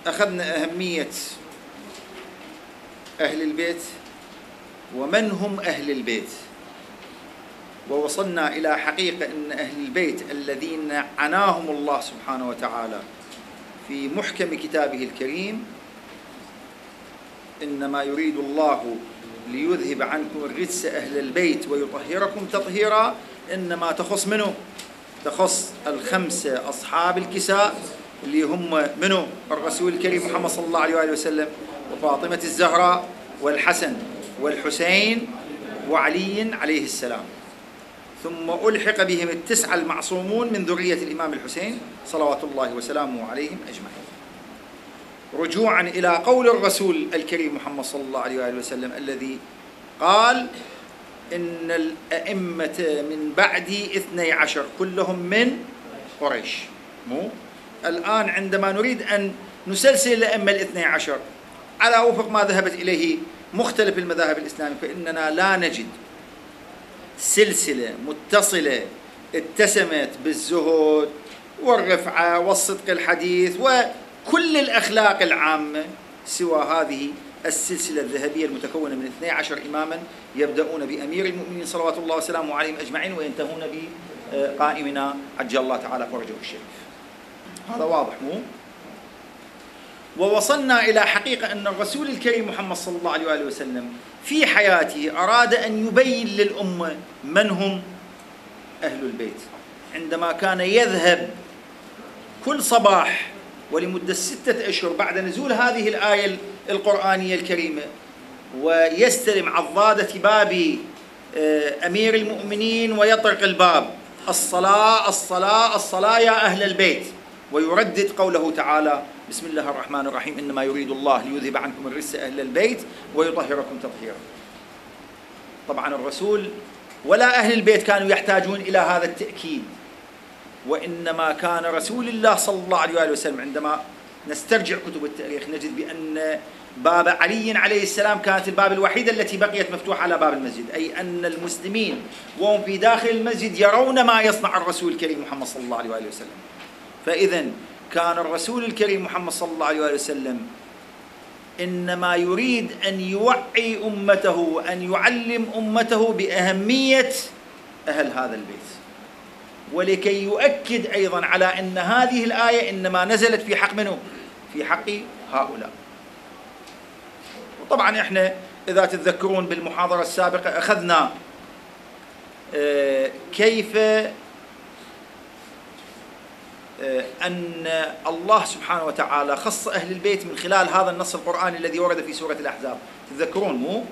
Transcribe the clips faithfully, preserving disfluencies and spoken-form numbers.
أخذنا أهمية أهل البيت ومن هم أهل البيت، ووصلنا إلى حقيقة أن أهل البيت الذين عناهم الله سبحانه وتعالى في محكم كتابه الكريم إنما يريد الله ليذهب عنكم الرجس أهل البيت ويطهركم تطهيرا، إنما تخص منه؟ تخص الخمسة أصحاب الكساء اللي هم منه الرسول الكريم محمد صلى الله عليه وآله وسلم وفاطمة الزهراء والحسن والحسين وعلي عليه السلام، ثم ألحق بهم التسعة المعصومون من ذرية الإمام الحسين صلوات الله وسلامه عليهم أجمعين، رجوعا إلى قول الرسول الكريم محمد صلى الله عليه وآله وسلم الذي قال إن الأئمة من بعدي اثني عشر كلهم من قريش. مو الآن عندما نريد أن نسلسل الأئمة الاثني عشر على وفق ما ذهبت إليه مختلف المذاهب الإسلامية، فإننا لا نجد سلسلة متصلة اتسمت بالزهد والرفعة والصدق الحديث وكل الأخلاق العامة سوى هذه السلسلة الذهبية المتكونة من اثني عشر إماما يبدأون بأمير المؤمنين صلوات الله وسلامه عليهم أجمعين وينتهون بقائمنا عجل الله تعالى فرجه الشريف. هذا واضح مو؟ ووصلنا إلى حقيقة أن الرسول الكريم محمد صلى الله عليه وآله وسلم في حياته أراد أن يبين للأمة من هم أهل البيت، عندما كان يذهب كل صباح ولمدة ستة أشهر بعد نزول هذه الآية القرآنية الكريمة ويستلم عضادة باب أمير المؤمنين ويطرق الباب: الصلاة الصلاة الصلاة يا أهل البيت، ويردد قوله تعالى: بسم الله الرحمن الرحيم، إنما يريد الله ليذهب عنكم الرجس أهل البيت ويطهركم تطهيرا. طبعا الرسول ولا أهل البيت كانوا يحتاجون إلى هذا التأكيد، وإنما كان رسول الله صلى الله عليه وآله وسلم عندما نسترجع كتب التاريخ نجد بأن باب علي عليه السلام كانت الباب الوحيدة التي بقيت مفتوحة على باب المسجد، أي أن المسلمين وهم في داخل المسجد يرون ما يصنع الرسول الكريم محمد صلى الله عليه وآله وسلم. فإذا كان الرسول الكريم محمد صلى الله عليه وآله وسلم إنما يريد أن يوعي أمته وأن يعلم أمته بأهمية أهل هذا البيت، ولكي يؤكد أيضا على أن هذه الآية إنما نزلت في حق منه؟ في حق هؤلاء. وطبعا إحنا إذا تتذكرون بالمحاضرة السابقة أخذنا كيف أن الله سبحانه وتعالى خص أهل البيت من خلال هذا النص القرآني الذي ورد في سورة الأحزاب، تتذكرون مو؟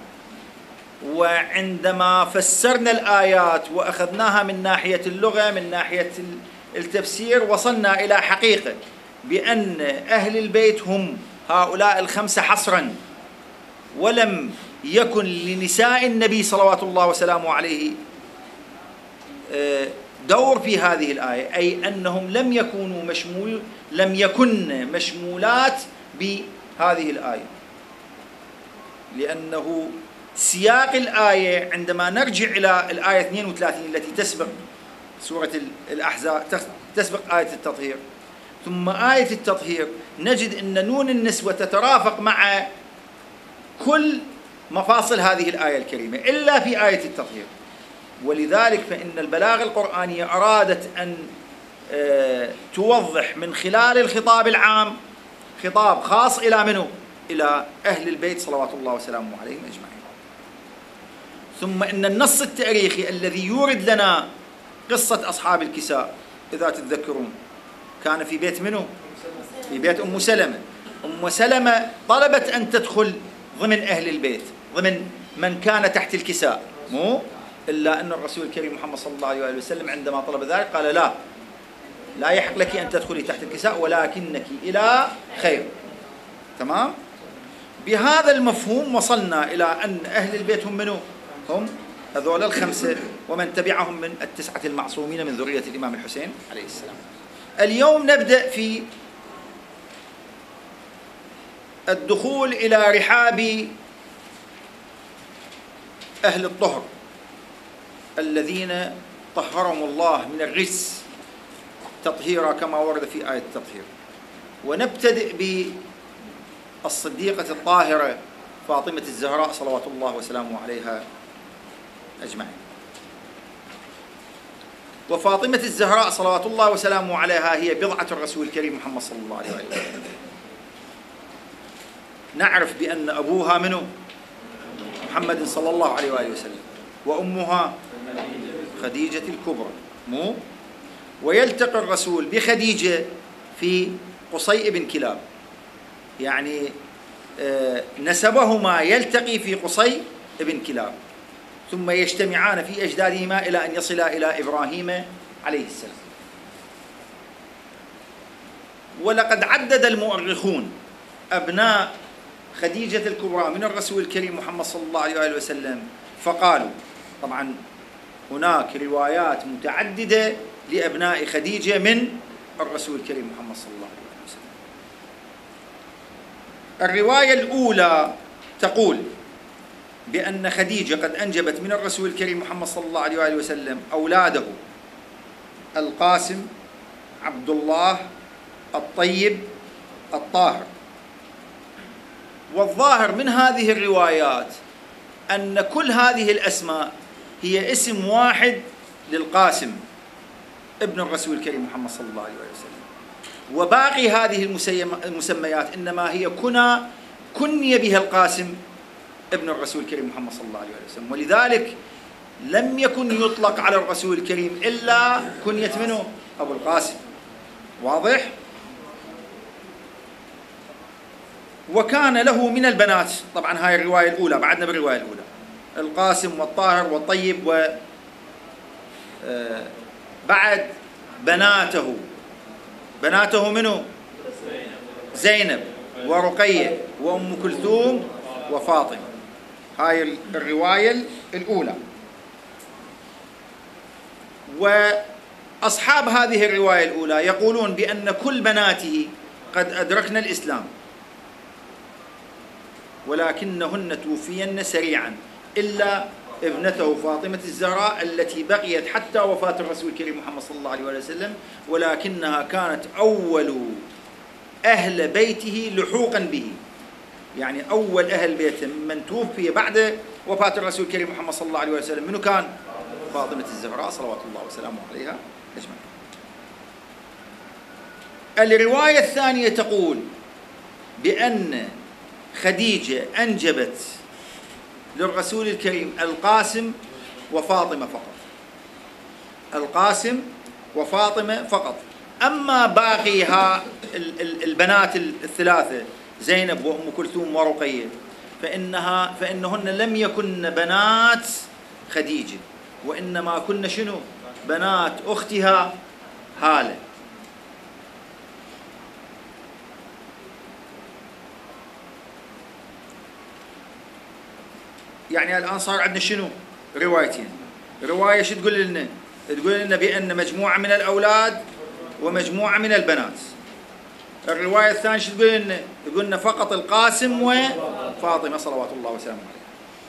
وعندما فسرنا الآيات وأخذناها من ناحية اللغة من ناحية التفسير وصلنا إلى حقيقة بأن أهل البيت هم هؤلاء الخمسة حصرا، ولم يكن لنساء النبي صلوات الله وسلامه عليه دور في هذه الآية، أي أنهم لم يكونوا مشمول لم يكن مشمولات بهذه الآية، لأنه سياق الآية عندما نرجع إلى الآية اثنين وثلاثين التي تسبق سورة الأحزاب تسبق آية التطهير، ثم آية التطهير نجد أن نون النسوة تترافق مع كل مفاصل هذه الآية الكريمة إلا في آية التطهير. ولذلك فإن البلاغة القرآنية أرادت أن توضح من خلال الخطاب العام خطاب خاص إلى منه؟ إلى أهل البيت صلوات الله وسلامه عليهم أجمعين. ثم إن النص التاريخي الذي يورد لنا قصة أصحاب الكساء إذا تتذكرون كان في بيت منه؟ في بيت أم سلمة. أم سلمة طلبت أن تدخل ضمن أهل البيت، ضمن من كان تحت الكساء، مو؟ إلا أن الرسول الكريم محمد صلى الله عليه وسلم عندما طلب ذلك قال: لا لا يحق لك أن تدخلي تحت الكساء ولكنك إلى خير. تمام؟ بهذا المفهوم وصلنا إلى أن أهل البيت هم منو؟ هم هذول الخمسة ومن تبعهم من التسعة المعصومين من ذرية الإمام الحسين عليه السلام. اليوم نبدأ في الدخول إلى رحاب أهل الطهر الذين طهرهم الله من الرجس تطهيرا كما ورد في آية التطهير. ونبتدئ الصديقة الطاهرة فاطمة الزهراء صلوات الله وسلامه عليها أجمعين. وفاطمة الزهراء صلوات الله وسلامه عليها هي بضعة الرسول الكريم محمد صلى الله عليه وسلم. نعرف بأن أبوها منه محمد صلى الله عليه وآله وسلم، وأمها خديجة الكبرى، مو ويلتقي الرسول بخديجة في قصي بن كلاب، يعني نسبهما يلتقي في قصي بن كلاب، ثم يجتمعان في أجدادهما إلى أن يصلا إلى إبراهيم عليه السلام. ولقد عدد المؤرخون أبناء خديجة الكبرى من الرسول الكريم محمد صلى الله عليه وآله وسلم، فقالوا، طبعا هناك روايات متعددة لأبناء خديجة من الرسول الكريم محمد صلى الله عليه وسلم. الرواية الأولى تقول بأن خديجة قد أنجبت من الرسول الكريم محمد صلى الله عليه وآله وسلم أولاده القاسم، عبد الله، الطيب، الطاهر. والظاهر من هذه الروايات أن كل هذه الأسماء هي اسم واحد للقاسم ابن الرسول الكريم محمد صلى الله عليه وسلم، وباقي هذه المسميات إنما هي كنى كني بها القاسم ابن الرسول الكريم محمد صلى الله عليه وسلم. ولذلك لم يكن يطلق على الرسول الكريم إلا كنية منه أبو القاسم. واضح؟ وكان له من البنات، طبعا هاي الرواية الأولى، بعدنا بالرواية الأولى، القاسم والطاهر والطيب، و بعد بناته، بناته منه زينب ورقية وأم كلثوم وفاطمة. هاي الرواية الأولى. وأصحاب هذه الرواية الأولى يقولون بأن كل بناته قد أدركن الإسلام، ولكنهن توفين سريعا إلا ابنته فاطمة الزهراء التي بقيت حتى وفاة الرسول الكريم محمد صلى الله عليه وسلم، ولكنها كانت أول أهل بيته لحوقا به، يعني أول أهل بيته من توفي بعد وفاة الرسول الكريم محمد صلى الله عليه وسلم منه كان فاطمة الزهراء صلوات الله وسلامه عليها أجمعين. الرواية الثانية تقول بأن خديجة أنجبت للرسول الكريم القاسم وفاطمة فقط، القاسم وفاطمة فقط. أما باقيها البنات الثلاثة زينب وأم كلثوم ورقية فإنها فإنهن لم يكن بنات خديجة، وإنما كن شنو؟ بنات أختها هالة. يعني الآن صار عندنا شنو؟ روايتين. رواية شو تقول لنا؟ تقول لنا بأن مجموعة من الأولاد ومجموعة من البنات. الرواية الثانية شو تقول لنا؟ تقول لنا فقط القاسم وفاطمة صلوات الله وسلامه عليها.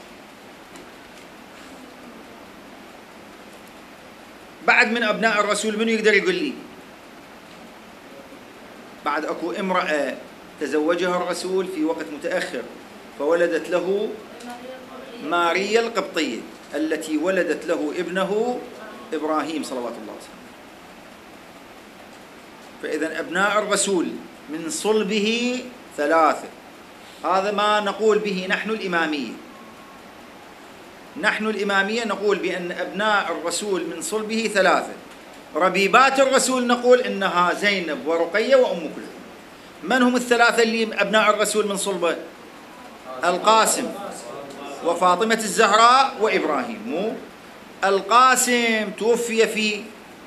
بعد من أبناء الرسول منو يقدر يقول لي؟ بعد أكو امرأة تزوجها الرسول في وقت متأخر فولدت له ماريا القبطية التي ولدت له ابنه إبراهيم صلوات الله وسلامه. فإذا أبناء الرسول من صلبه ثلاثة. هذا ما نقول به نحن الإمامية. نحن الإمامية نقول بأن أبناء الرسول من صلبه ثلاثة. ربيبات الرسول نقول إنها زينب ورقية وأم كلثوم. من هم الثلاثة اللي أبناء الرسول من صلبه؟ القاسم وفاطمة الزهراء وإبراهيم. مو القاسم توفي في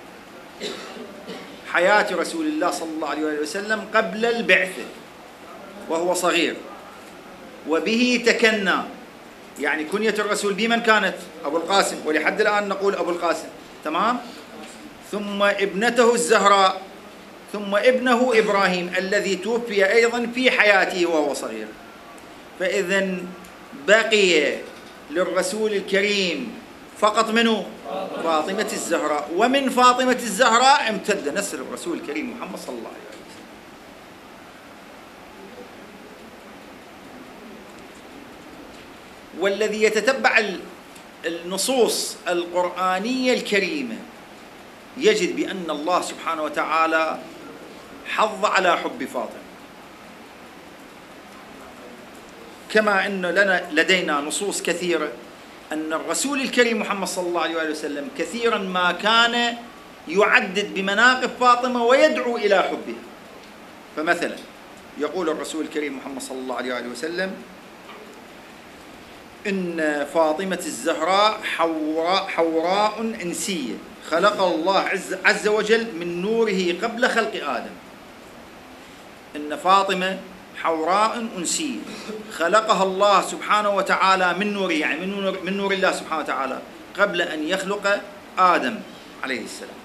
حياة رسول الله صلى الله عليه وسلم قبل البعثة وهو صغير، وبه تكنى، يعني كنية الرسول بمن كانت؟ أبو القاسم، ولحد الآن نقول أبو القاسم. تمام. ثم ابنته الزهراء، ثم ابنه إبراهيم الذي توفي أيضا في حياته وهو صغير. فإذا بقي للرسول الكريم فقط منه فاطمة الزهراء، ومن فاطمة الزهراء امتد نسل الرسول الكريم محمد صلى الله عليه وسلم. والذي يتتبع النصوص القرآنية الكريمة يجد بأن الله سبحانه وتعالى حض على حب فاطمة، كما أن لنا لدينا نصوص كثيرة أن الرسول الكريم محمد صلى الله عليه وسلم كثيرا ما كان يعدد بمناقب فاطمة ويدعو إلى حبها. فمثلا يقول الرسول الكريم محمد صلى الله عليه وسلم: إن فاطمة الزهراء حوراء, حوراء إنسية خلق الله عز, عز وجل من نوره قبل خلق آدم. إن فاطمة حوراء أنسية خلقها الله سبحانه وتعالى من نوره، يعني من نور, من نور الله سبحانه وتعالى قبل أن يخلق آدم عليه السلام.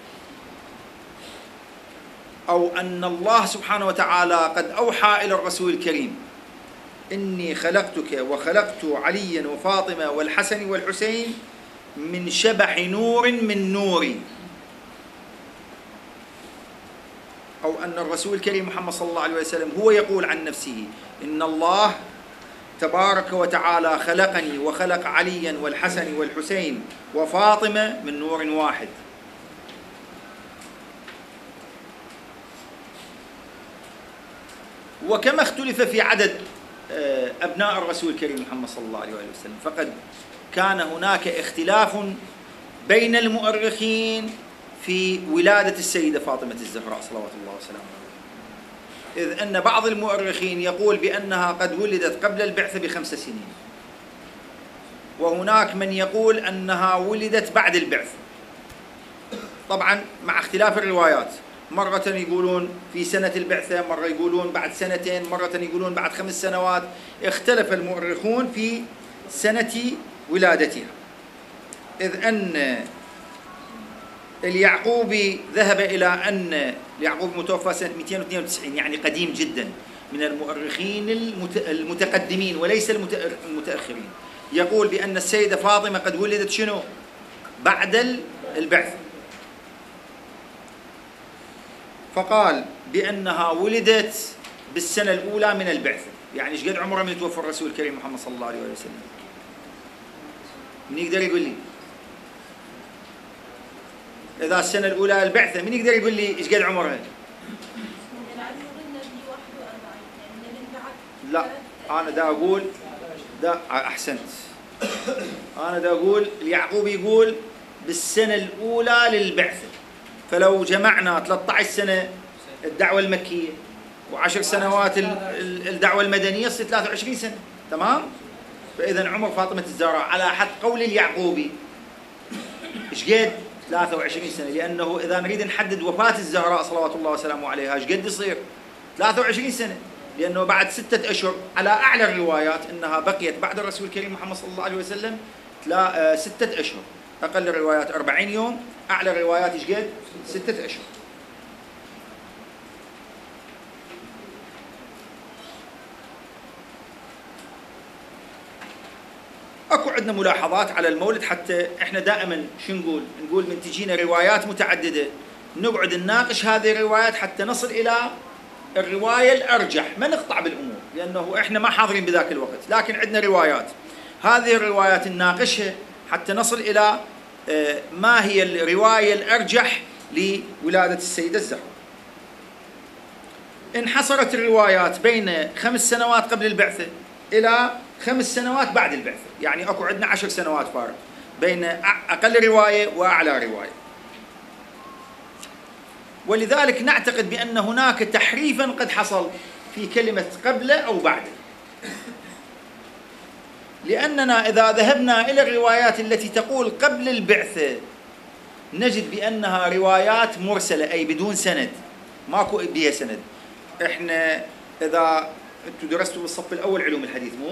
أو أن الله سبحانه وتعالى قد أوحى إلى الرسول الكريم: إني خلقتك وخلقت عليا وفاطمة والحسن والحسين من شبح نور من نوري. أو أن الرسول الكريم محمد صلى الله عليه وسلم هو يقول عن نفسه: إن الله تبارك وتعالى خلقني وخلق عليا والحسن والحسين وفاطمة من نور واحد. وكما اختلف في عدد أبناء الرسول الكريم محمد صلى الله عليه وسلم، فقد كان هناك اختلاف بين المؤرخين في ولادة السيدة فاطمة الزهراء صلوات الله وسلامه عليها، إذ أن بعض المؤرخين يقول بأنها قد ولدت قبل البعثة بخمس سنين، وهناك من يقول أنها ولدت بعد البعثة، طبعا مع اختلاف الروايات، مرة يقولون في سنة البعثة، مرة يقولون بعد سنتين، مرة يقولون بعد خمس سنوات. اختلف المؤرخون في سنة ولادتها، إذ أن اليعقوبي ذهب إلى أن اليعقوبي متوفى سنة مئتين واثنين وتسعين، يعني قديم جدا، من المؤرخين المتقدمين وليس المتأخرين، يقول بأن السيدة فاطمة قد ولدت شنو؟ بعد البعثة. فقال بأنها ولدت بالسنة الأولى من البعثة. يعني ايش قد عمره من توفى الرسول الكريم محمد صلى الله عليه وسلم؟ من يقدر يقول لي؟ إذا السنة الأولى البعثة، من يقدر يقول لي ايش قد عمرها؟ لا، أنا دا أقول دا أحسنت. أنا دا أقول اليعقوبي يقول بالسنة الأولى للبعثة، فلو جمعنا ثلاثة عشر سنة الدعوة المكية وعشر سنوات الدعوة المدنية يصير ثلاثة وعشرين سنة، تمام؟ فإذا عمر فاطمة الزهراء على حد قول اليعقوبي ايش قد؟ ثلاثة وعشرين سنة، لأنه إذا نريد نحدد وفاة الزهراء صلوات الله وسلامه عليها ايش قد يصير؟ ثلاثة وعشرين سنة، لأنه بعد ستة أشهر على أعلى الروايات أنها بقيت بعد الرسول الكريم محمد صلى الله عليه وسلم ستة أشهر، أقل الروايات أربعين يوم، أعلى الروايات ايش قد؟ ستة أشهر. اكو عندنا ملاحظات على المولد، حتى احنا دائما شو نقول؟ نقول من تجينا روايات متعدده نقعد نناقش هذه الروايات حتى نصل الى الروايه الارجح، ما نقطع بالامور، لانه احنا ما حاضرين بذاك الوقت، لكن عندنا روايات، هذه الروايات نناقشها حتى نصل الى ما هي الروايه الارجح لولاده السيده الزهراء. انحصرت الروايات بين خمس سنوات قبل البعثه الى خمس سنوات بعد البعثة، يعني اكو عندنا عشر سنوات فارق بين اقل رواية واعلى رواية، ولذلك نعتقد بان هناك تحريفا قد حصل في كلمة قبل او بعد، لاننا اذا ذهبنا الى الروايات التي تقول قبل البعثة نجد بانها روايات مرسلة، اي بدون سند، ماكو بها سند. احنا اذا انتم درستوا بالصف الاول علوم الحديث، مو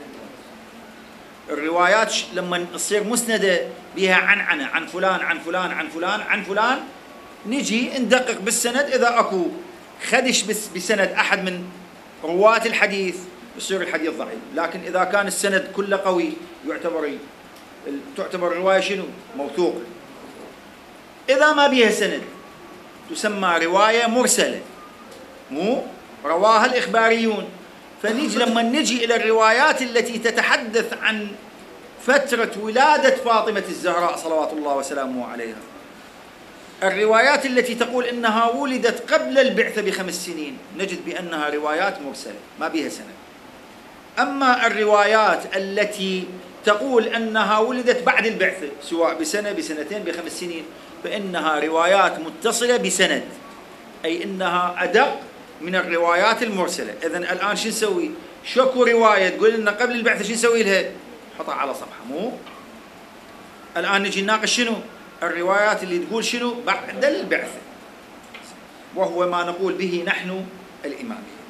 الروايات لما تصير مسندة بها عنعنة عن فلان عن فلان عن فلان عن فلان، نجي ندقق بالسند، إذا أكو خدش بسند أحد من رواة الحديث يصير الحديث ضعيف، لكن إذا كان السند كله قوي يعتبر تعتبر الرواية شنو؟ موثوقة. إذا ما بها سند تسمى رواية مرسلة، مو رواها الإخباريون، فنيجي لما نجي إلى الروايات التي تتحدث عن فترة ولادة فاطمة الزهراء صلوات الله وسلامه عليها، الروايات التي تقول إنها ولدت قبل البعثة بخمس سنين نجد بأنها روايات مرسلة ما بها سند. أما الروايات التي تقول أنها ولدت بعد البعثة سواء بسنة بسنتين بخمس سنين فإنها روايات متصلة بسند، أي إنها أدق من الروايات المرسلة. إذن الآن شو نسوي؟ شكو رواية تقول لنا قبل البعثة شو نسوي لها؟ نحطها على صفحة. مو الآن نجي نناقش شنو؟ الروايات اللي تقول شنو؟ بعد البعثة، وهو ما نقول به نحن الإمامية.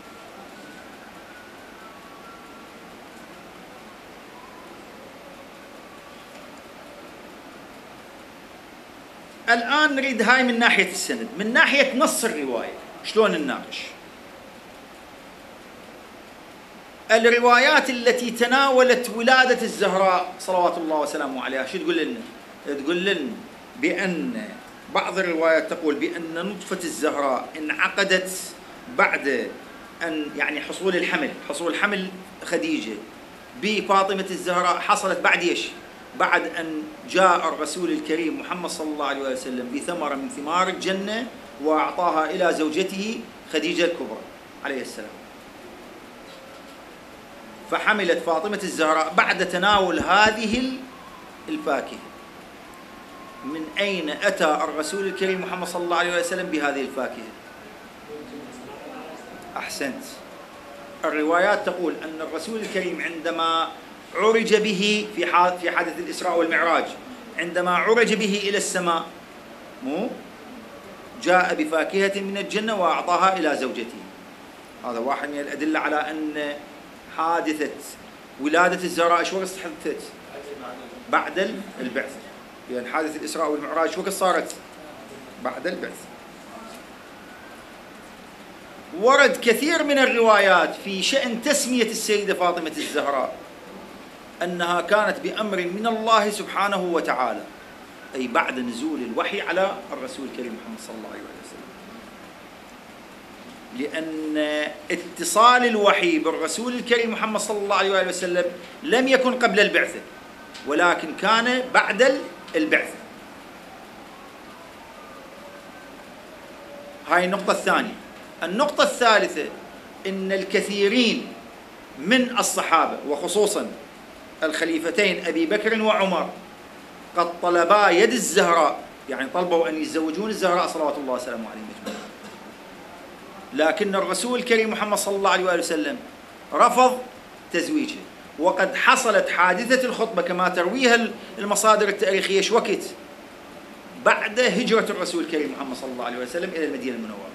الآن نريد هاي من ناحية السند. من ناحية نص الرواية شلون نناقش؟ الروايات التي تناولت ولادة الزهراء صلوات الله وسلامه عليها شو تقول لنا؟ تقول لنا بأن بعض الروايات تقول بأن نطفة الزهراء انعقدت بعد أن يعني حصول الحمل، حصول حمل خديجة بفاطمة الزهراء حصلت بعد ايش؟ بعد أن جاء الرسول الكريم محمد صلى الله عليه وسلم بثمرة من ثمار الجنة وأعطاها إلى زوجته خديجة الكبرى عليه السلام، فحملت فاطمة الزهراء بعد تناول هذه الفاكهة. من أين أتى الرسول الكريم محمد صلى الله عليه وسلم بهذه الفاكهة؟ أحسنت. الروايات تقول أن الرسول الكريم عندما عرج به في في حادث الإسراء والمعراج، عندما عرج به إلى السماء مو جاء بفاكهة من الجنة وأعطاها إلى زوجته. هذا واحد من الأدلة على أن حادثة ولادة الزهراء شو وقت حدثت؟ بعد البعث، لأن يعني حادثة الإسراء والمعراج شو وقت صارت؟ بعد البعث. ورد كثير من الروايات في شأن تسمية السيدة فاطمة الزهراء أنها كانت بأمر من الله سبحانه وتعالى، أي بعد نزول الوحي على الرسول الكريم محمد صلى الله عليه وسلم، لأن اتصال الوحي بالرسول الكريم محمد صلى الله عليه وسلم لم يكن قبل البعثة ولكن كان بعد البعثة. هاي النقطة الثانية. النقطة الثالثة إن الكثيرين من الصحابة وخصوصا الخليفتين أبي بكر وعمر قد طلبا يد الزهراء، يعني طلبوا أن يتزوجون الزهراء صلوات الله وسلامه عليهم أجمعين، لكن الرسول الكريم محمد صلى الله عليه وسلم رفض تزويجها. وقد حصلت حادثة الخطبة كما ترويها المصادر التاريخية شو وقت؟ بعد هجرة الرسول الكريم محمد صلى الله عليه وسلم إلى المدينة المنورة.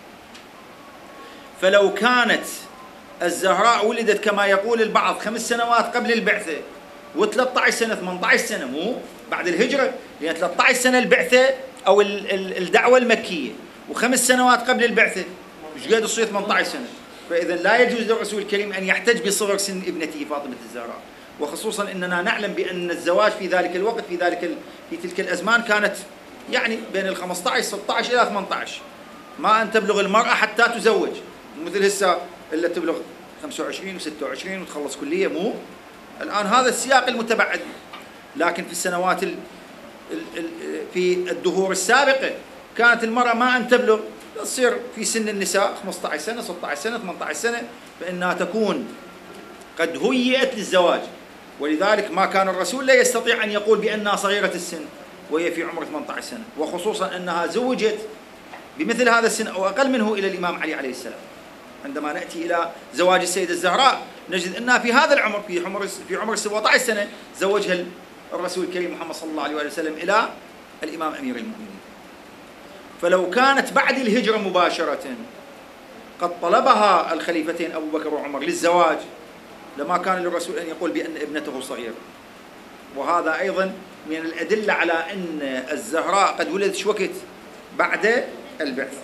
فلو كانت الزهراء ولدت كما يقول البعض خمس سنوات قبل البعثة وثلاثة عشر سنة ثمانية عشر سنة مو بعد الهجرة، لأن ثلاثة عشر سنة البعثة أو الدعوة المكية وخمس سنوات قبل البعثة مش قد تصير ثمانية عشر سنة، فإذا لا يجوز للرسول الكريم أن يحتج بصغر سن ابنته فاطمة الزهراء، وخصوصا أننا نعلم بأن الزواج في ذلك الوقت في ذلك في تلك الأزمان كانت يعني بين ال خمسة عشر ستة عشر إلى ثمانية عشر، ما أن تبلغ المرأة حتى تزوج، مثل هسه إلا تبلغ خمسة وعشرين وستة وعشرين وتخلص كلية. مو الآن هذا السياق المتبعد، لكن في السنوات ال ال في الدهور السابقة كانت المرأة ما أن تبلغ تصير في سن النساء خمسة عشر سنة ستة عشر سنة ثمانية عشر سنة، فإنها تكون قد هيئت للزواج. ولذلك ما كان الرسول لا يستطيع أن يقول بأنها صغيرة السن وهي في عمر ثمانية عشر سنة، وخصوصا أنها زوجت بمثل هذا السن أو أقل منه إلى الإمام علي عليه السلام. عندما نأتي إلى زواج السيدة الزهراء نجد أنها في هذا العمر في عمر في عمر سبعة عشر سنة زوجها الرسول الكريم محمد صلى الله عليه وسلم إلى الإمام أمير المؤمنين. فلو كانت بعد الهجرة مباشرة قد طلبها الخليفتين أبو بكر وعمر للزواج لما كان للرسول أن يقول بأن ابنته صغيرة. وهذا أيضا من الأدلة على أن الزهراء قد ولدت شو وقت؟ بعد البعث.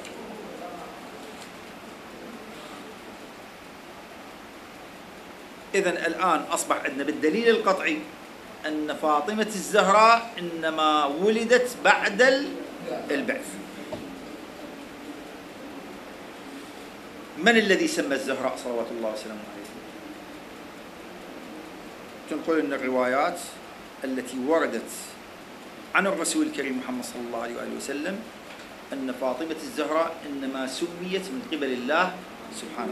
إذن الآن أصبح عندنا بالدليل القطعي أن فاطمة الزهراء إنما ولدت بعد البعث. من الذي سمى الزهراء صلوات الله وسلامه عليه؟ تنقل لنا الروايات التي وردت عن الرسول الكريم محمد صلى الله عليه وآله وسلم أن فاطمة الزهراء إنما سميت من قبل الله سبحانه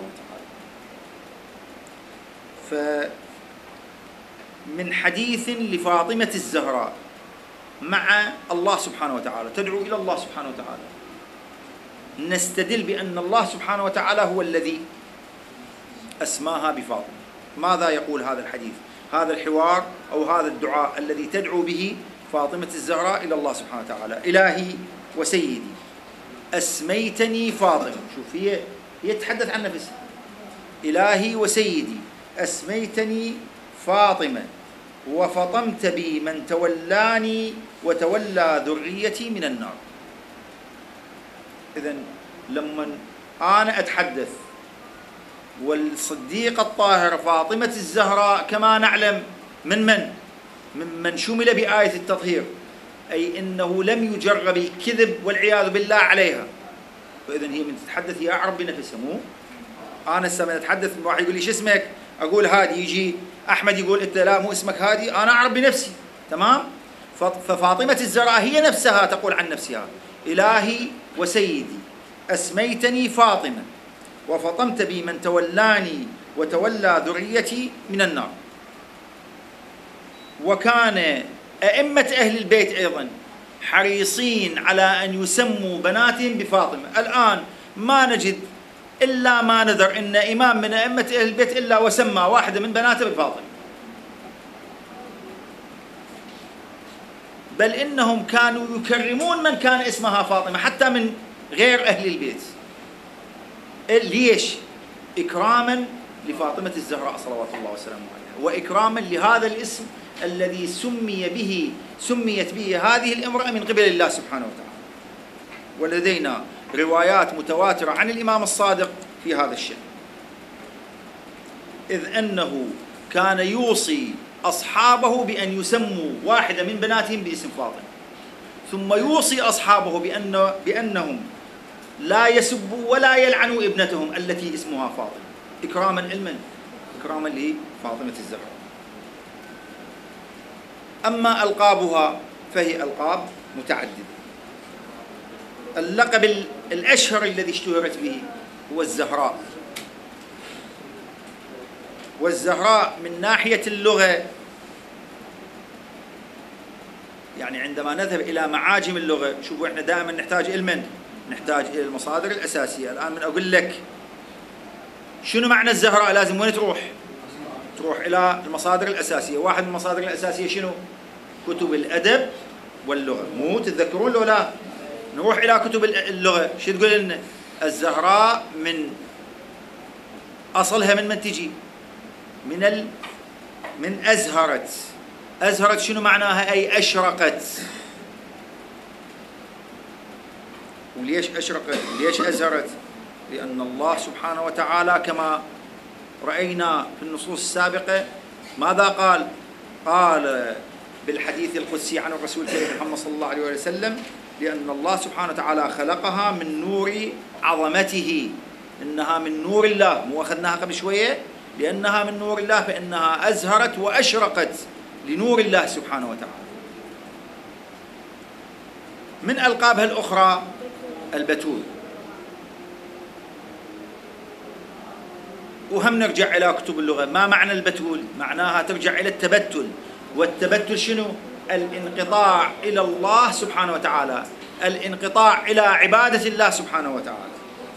وتعالى. فمن حديث لفاطمة الزهراء مع الله سبحانه وتعالى تدعو إلى الله سبحانه وتعالى، نستدل بأن الله سبحانه وتعالى هو الذي أسماها بفاطمة. ماذا يقول هذا الحديث؟ هذا الحوار أو هذا الدعاء الذي تدعو به فاطمة الزهراء إلى الله سبحانه وتعالى: إلهي وسيدي أسميتني فاطمة. شوف، هي هي تتحدث عن نفسها. إلهي وسيدي أسميتني فاطمة وفطمت بي من تولاني وتولى ذريتي من النار. إذن لما أنا أتحدث والصديقة الطاهرة فاطمة الزهراء كما نعلم من من؟ ممن شمل بآية التطهير، أي أنه لم يجرب الكذب والعياذ بالله عليها، فإذن هي من تتحدث هي أعرف بنفسها. مو أنا هسه من أتحدث واحد يقول لي شو اسمك؟ أقول هادي، يجي أحمد يقول أنت لا مو اسمك هادي، أنا أعرف بنفسي. تمام؟ ففاطمة الزهراء هي نفسها تقول عن نفسها: إلهي وسيدي أسميتني فاطمة وفطمت بي من تولاني وتولى ذريتي من النار. وكان أئمة أهل البيت أيضا حريصين على أن يسموا بناتهم بفاطمة. الآن ما نجد إلا ما نذر إن إمام من أئمة أهل البيت إلا وسمى واحدة من بناته بفاطمة، بل إنهم كانوا يكرمون من كان اسمها فاطمة حتى من غير أهل البيت. ليش؟ إكراما لفاطمة الزهراء صلوات الله وسلامه عليها، وإكراما لهذا الاسم الذي سمي به سميت به هذه الامرأة من قبل الله سبحانه وتعالى. ولدينا روايات متواترة عن الإمام الصادق في هذا الشأن، إذ أنه كان يوصي أصحابه بأن يسموا واحدة من بناتهم باسم فاطمة، ثم يوصي أصحابه بأن بأنهم لا يسبوا ولا يلعنوا ابنتهم التي اسمها فاطمة، إكراما علما إكراما لفاطمة الزهراء. أما ألقابها فهي ألقاب متعددة. اللقب الأشهر الذي اشتهرت به هو الزهراء. والزهراء من ناحية اللغة، يعني عندما نذهب إلى معاجم اللغة، شوفوا إحنا دائما نحتاج إلى من؟ نحتاج إلى المصادر الأساسية. الآن من أقول لك شنو معنى الزهراء لازم وين تروح؟ تروح إلى المصادر الأساسية. واحد من المصادر الأساسية شنو؟ كتب الأدب واللغة. مو تتذكرون لو لا؟ نروح إلى كتب اللغة، شو تقول لنا؟ الزهراء من أصلها من من تجي؟ من ال من أزهرت. أزهرت شنو معناها؟ أي أشرقت. وليش أشرقت؟ وليش أزهرت؟ لأن الله سبحانه وتعالى كما رأينا في النصوص السابقة ماذا قال؟ قال بالحديث القدسي عن الرسول الكريم محمد صلى الله عليه وسلم: لأن الله سبحانه وتعالى خلقها من نور عظمته، إنها من نور الله. مو أخذناها قبل شوية؟ لأنها من نور الله فإنها أزهرت وأشرقت لنور الله سبحانه وتعالى. من ألقابها الأخرى البتول. وهم نرجع إلى كتب اللغة. ما معنى البتول؟ معناها ترجع إلى التبتل. والتبتل شنو؟ الانقطاع إلى الله سبحانه وتعالى، الانقطاع إلى عبادة الله سبحانه وتعالى.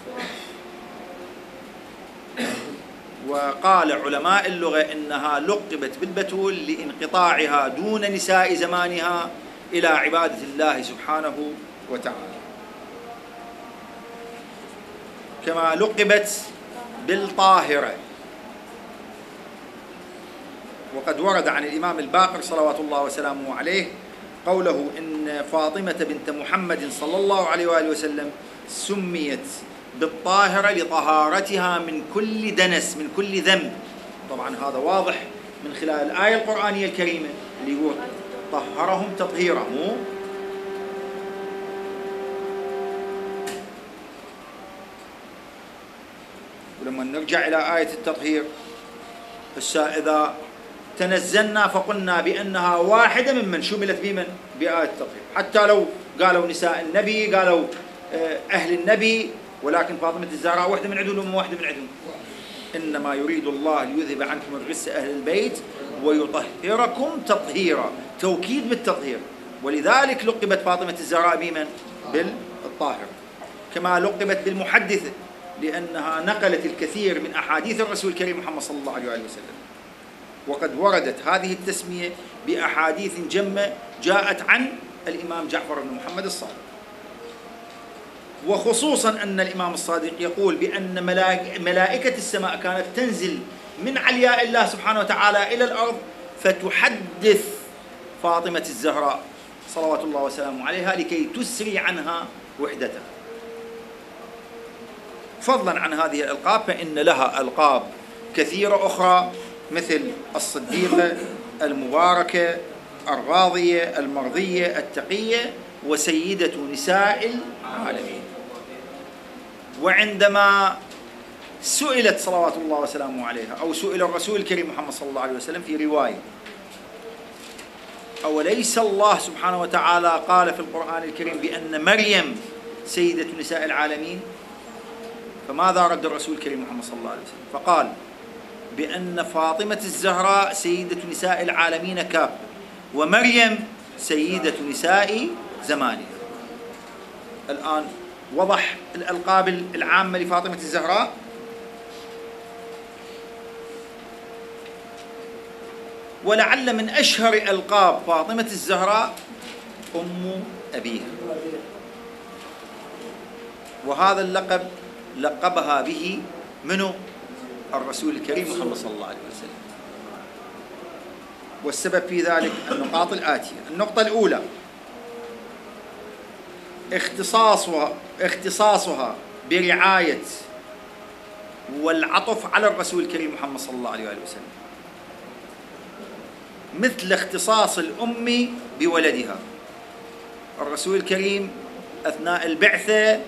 وقال علماء اللغة إنها لقبت بالبتول لانقطاعها دون نساء زمانها إلى عبادة الله سبحانه وتعالى، كما لقبت بالطاهرة. وقد ورد عن الإمام الباقر صلوات الله وسلامه عليه قوله إن فاطمة بنت محمد صلى الله عليه وآله وسلم سميت بالطاهرة لطهارتها من كل دنس، من كل ذنب. طبعا هذا واضح من خلال الآية القرآنية الكريمة اللي يقول طهرهم تطهيرا. مو ولما نرجع إلى آية التطهير، هسه إذا تنزلنا فقلنا بأنها واحدة ممن شملت بمن؟ بآية التطهير، حتى لو قالوا نساء النبي، قالوا أهل النبي، ولكن فاطمة الزهراء واحدة من عندهم وما واحدة من عندهم. إنما يريد الله ليذهب عنكم الرجس أهل البيت ويطهركم تطهيرا، توكيد بالتطهير. ولذلك لقبت فاطمة الزهراء بمن؟ بالطاهر. كما لقبت بالمحدثة لأنها نقلت الكثير من أحاديث الرسول الكريم محمد صلى الله عليه وسلم. وقد وردت هذه التسمية بأحاديث جمة جاءت عن الإمام جعفر بن محمد الصادق، وخصوصا أن الإمام الصادق يقول بأن ملائكة السماء كانت تنزل من علياء الله سبحانه وتعالى إلى الأرض فتحدث فاطمة الزهراء صلوات الله وسلامه عليها لكي تسري عنها وحدتها. فضلا عن هذه الألقاب فإن لها ألقاب كثيرة أخرى مثل الصديقة، المباركة، الراضية، المرضية، التقية، وسيدة نساء العالمين. وعندما سئلت صلوات الله وسلامه عليها، أو سئل الرسول الكريم محمد صلى الله عليه وسلم في رواية: أوليس الله سبحانه وتعالى قال في القرآن الكريم بأن مريم سيدة نساء العالمين؟ فماذا رد الرسول الكريم محمد صلى الله عليه وسلم؟ فقال بأن فاطمة الزهراء سيدة نساء العالمين كافة، ومريم سيدة نساء زمانها. الآن وضح الألقاب العامة لفاطمة الزهراء. ولعل من أشهر ألقاب فاطمة الزهراء أم أبيها، وهذا اللقب لقبها به منه الرسول الكريم محمد صلى الله عليه وسلم. والسبب في ذلك النقاط الآتية: النقطة الأولى اختصاصها اختصاصها برعاية والعطف على الرسول الكريم محمد صلى الله عليه وسلم، مثل اختصاص الأم بولدها. الرسول الكريم أثناء البعثة،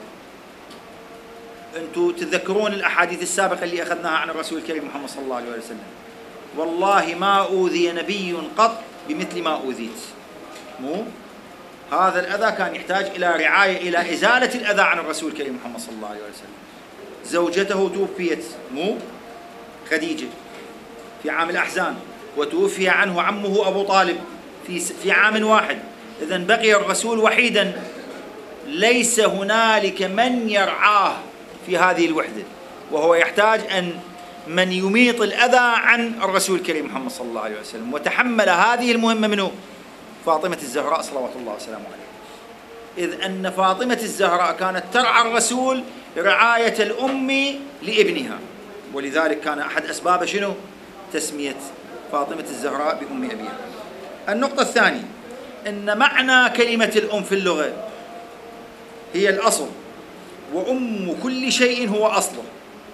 أنتم تذكرون الأحاديث السابقة اللي أخذناها عن الرسول الكريم محمد صلى الله عليه وسلم: والله ما أوذي نبي قط بمثل ما أوذيت. مو هذا الأذى كان يحتاج إلى رعاية، إلى إزالة الأذى عن الرسول الكريم محمد صلى الله عليه وسلم. زوجته توفيت، مو خديجة، في عام الأحزان، وتوفي عنه عمه أبو طالب في في عام واحد. إذن بقي الرسول وحيدا، ليس هنالك من يرعاه في هذه الوحدة، وهو يحتاج أن من يميط الأذى عن الرسول الكريم محمد صلى الله عليه وسلم. وتحمل هذه المهمة منه فاطمة الزهراء صلوات الله وسلامه عليها، إذ أن فاطمة الزهراء كانت ترعى الرسول رعاية الأم لابنها، ولذلك كان أحد أسباب شنو؟ تسمية فاطمة الزهراء بأم أبيها. النقطة الثانية أن معنى كلمة الأم في اللغة هي الأصل، وأم كل شيء هو أصله.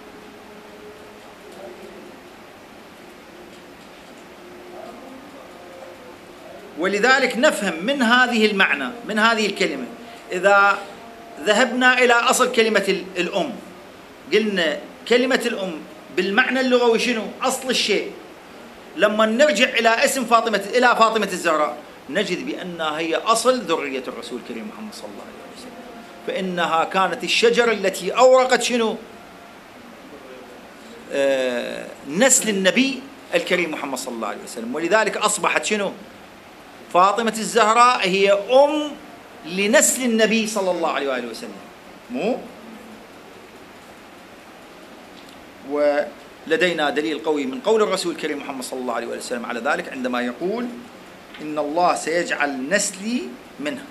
ولذلك نفهم من هذه المعنى، من هذه الكلمة، إذا ذهبنا إلى أصل كلمة الأم، قلنا كلمة الأم بالمعنى اللغوي شنو؟ أصل الشيء. لما نرجع إلى اسم فاطمة، إلى فاطمة الزهراء، نجد بأنها هي أصل ذرية الرسول الكريم محمد صلى الله عليه وسلم، فإنها كانت الشجرة التي أورقت شنو؟ آه نسل النبي الكريم محمد صلى الله عليه وسلم. ولذلك أصبحت شنو؟ فاطمة الزهراء هي أم لنسل النبي صلى الله عليه وآله وسلم. مو ولدينا دليل قوي من قول الرسول الكريم محمد صلى الله عليه وآله وسلم على ذلك، عندما يقول: إن الله سيجعل نسلي منها.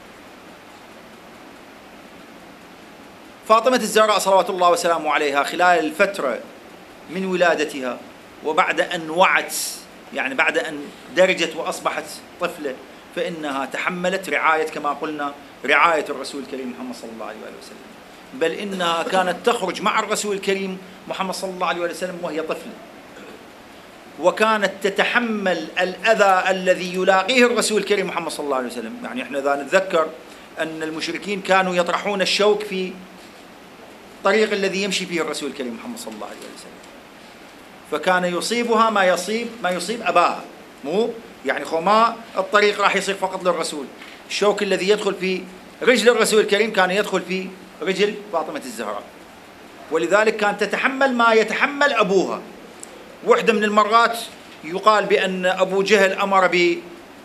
فاطمة الزهراء صلوات الله وسلامه عليها خلال الفترة من ولادتها وبعد أن وعت، يعني بعد أن درجت وأصبحت طفلة، فإنها تحملت رعاية، كما قلنا، رعاية الرسول الكريم محمد صلى الله عليه وسلم، بل إنها كانت تخرج مع الرسول الكريم محمد صلى الله عليه وسلم وهي طفلة، وكانت تتحمل الأذى الذي يلاقيه الرسول الكريم محمد صلى الله عليه وسلم. يعني إحنا إذا نتذكر أن المشركين كانوا يطرحون الشوك في الطريق الذي يمشي فيه الرسول الكريم محمد صلى الله عليه وسلم، فكان يصيبها ما يصيب ما يصيب أباها، مو يعني خو ما الطريق راح يصير فقط للرسول، الشوك الذي يدخل في رجل الرسول الكريم كان يدخل في رجل فاطمة الزهراء، ولذلك كانت تتحمل ما يتحمل أبوها. وحدة من المرات يقال بأن أبو جهل أمر ب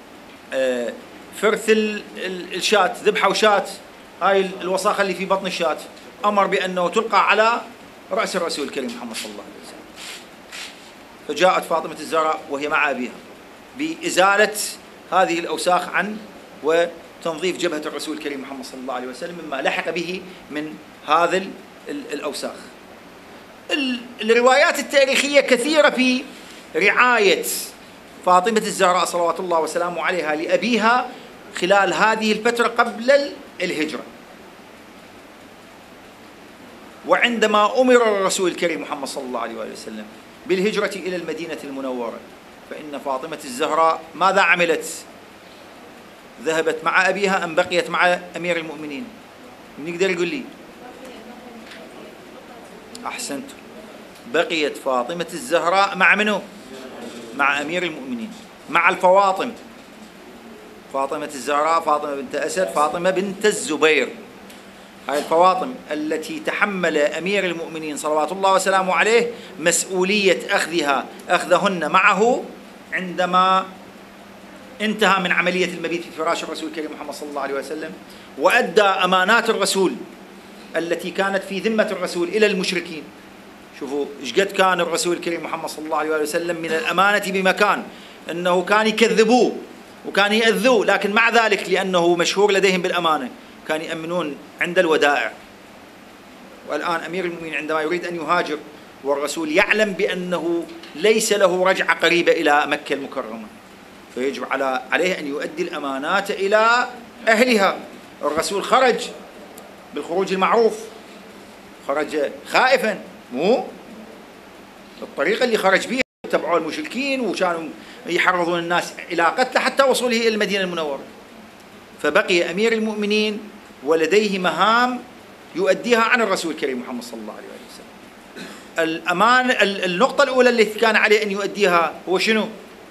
فرث الشاة، ذبحة وشاة، هاي الوساخة اللي في بطن الشاة، أمر بأنه تلقى على رأس الرسول الكريم محمد صلى الله عليه وسلم. فجاءت فاطمة الزهراء وهي مع أبيها بإزالة هذه الأوساخ عن وتنظيف جبهة الرسول الكريم محمد صلى الله عليه وسلم مما لحق به من هذا الأوساخ. الروايات التاريخية كثيرة في رعاية فاطمة الزهراء صلوات الله وسلامه عليها لأبيها خلال هذه الفترة قبل الهجرة. وعندما أمر الرسول الكريم محمد صلى الله عليه وسلم بالهجرة إلى المدينة المنورة، فإن فاطمة الزهراء ماذا عملت؟ ذهبت مع أبيها أم بقيت مع أمير المؤمنين؟ من يقدر يقول لي؟ أحسنت، بقيت فاطمة الزهراء مع منو؟ مع أمير المؤمنين، مع الفواطم، فاطمة الزهراء، فاطمة بنت أسد، فاطمة بنت الزبير، هاي الفواطم التي تحمل أمير المؤمنين صلوات الله وسلامه عليه مسؤولية أخذها أخذهن معه عندما انتهى من عملية المبيت في فراش الرسول الكريم محمد صلى الله عليه وسلم، وأدى أمانات الرسول التي كانت في ذمة الرسول إلى المشركين. شوفوا إيش قد كان الرسول الكريم محمد صلى الله عليه وسلم من الأمانة بمكان، أنه كان يكذبوه وكان يأذوه، لكن مع ذلك لأنه مشهور لديهم بالأمانة كان يأمنون عند الودائع. والآن أمير المؤمنين عندما يريد أن يهاجر والرسول يعلم بأنه ليس له رجعة قريبة إلى مكة المكرمة، فيجب على عليه أن يؤدي الأمانات إلى أهلها. الرسول خرج بالخروج المعروف، خرج خائفا، مو الطريقة اللي خرج بها تبعوا المشركين وكانوا يحرضون الناس إلى قتله حتى وصوله إلى المدينة المنورة. فبقي أمير المؤمنين ولديه مهام يؤديها عن الرسول الكريم محمد صلى الله عليه وسلم. الأمان النقطة الأولى التي كان عليه أن يؤديها هو شنو؟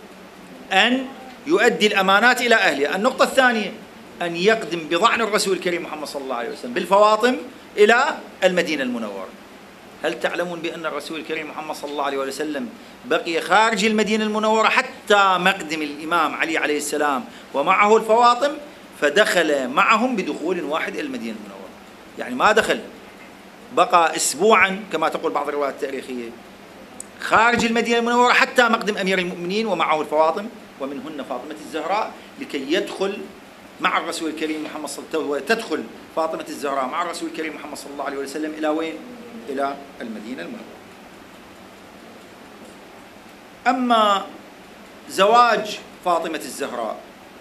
أن يؤدي الأمانات إلى أهلها. النقطة الثانية أن يقدم بضعن الرسول الكريم محمد صلى الله عليه وسلم بالفواطم إلى المدينة المنورة. هل تعلمون بأن الرسول الكريم محمد صلى الله عليه وسلم بقي خارج المدينة المنورة حتى مقدم الإمام علي عليه السلام ومعه الفواطم، فدخل معهم بدخول واحد إلى المدينة المنورة، يعني ما دخل، بقى أسبوعا كما تقول بعض الروايات التاريخية خارج المدينة المنورة حتى مقدم أمير المؤمنين ومعه الفواطم ومنهن فاطمة الزهراء، لكي يدخل مع الرسول الكريم محمد صلى الله عليه وسلم، تدخل فاطمة الزهراء مع الرسول الكريم محمد صلى الله عليه وسلم إلى وين؟ إلى المدينة المنورة. أما زواج فاطمة الزهراء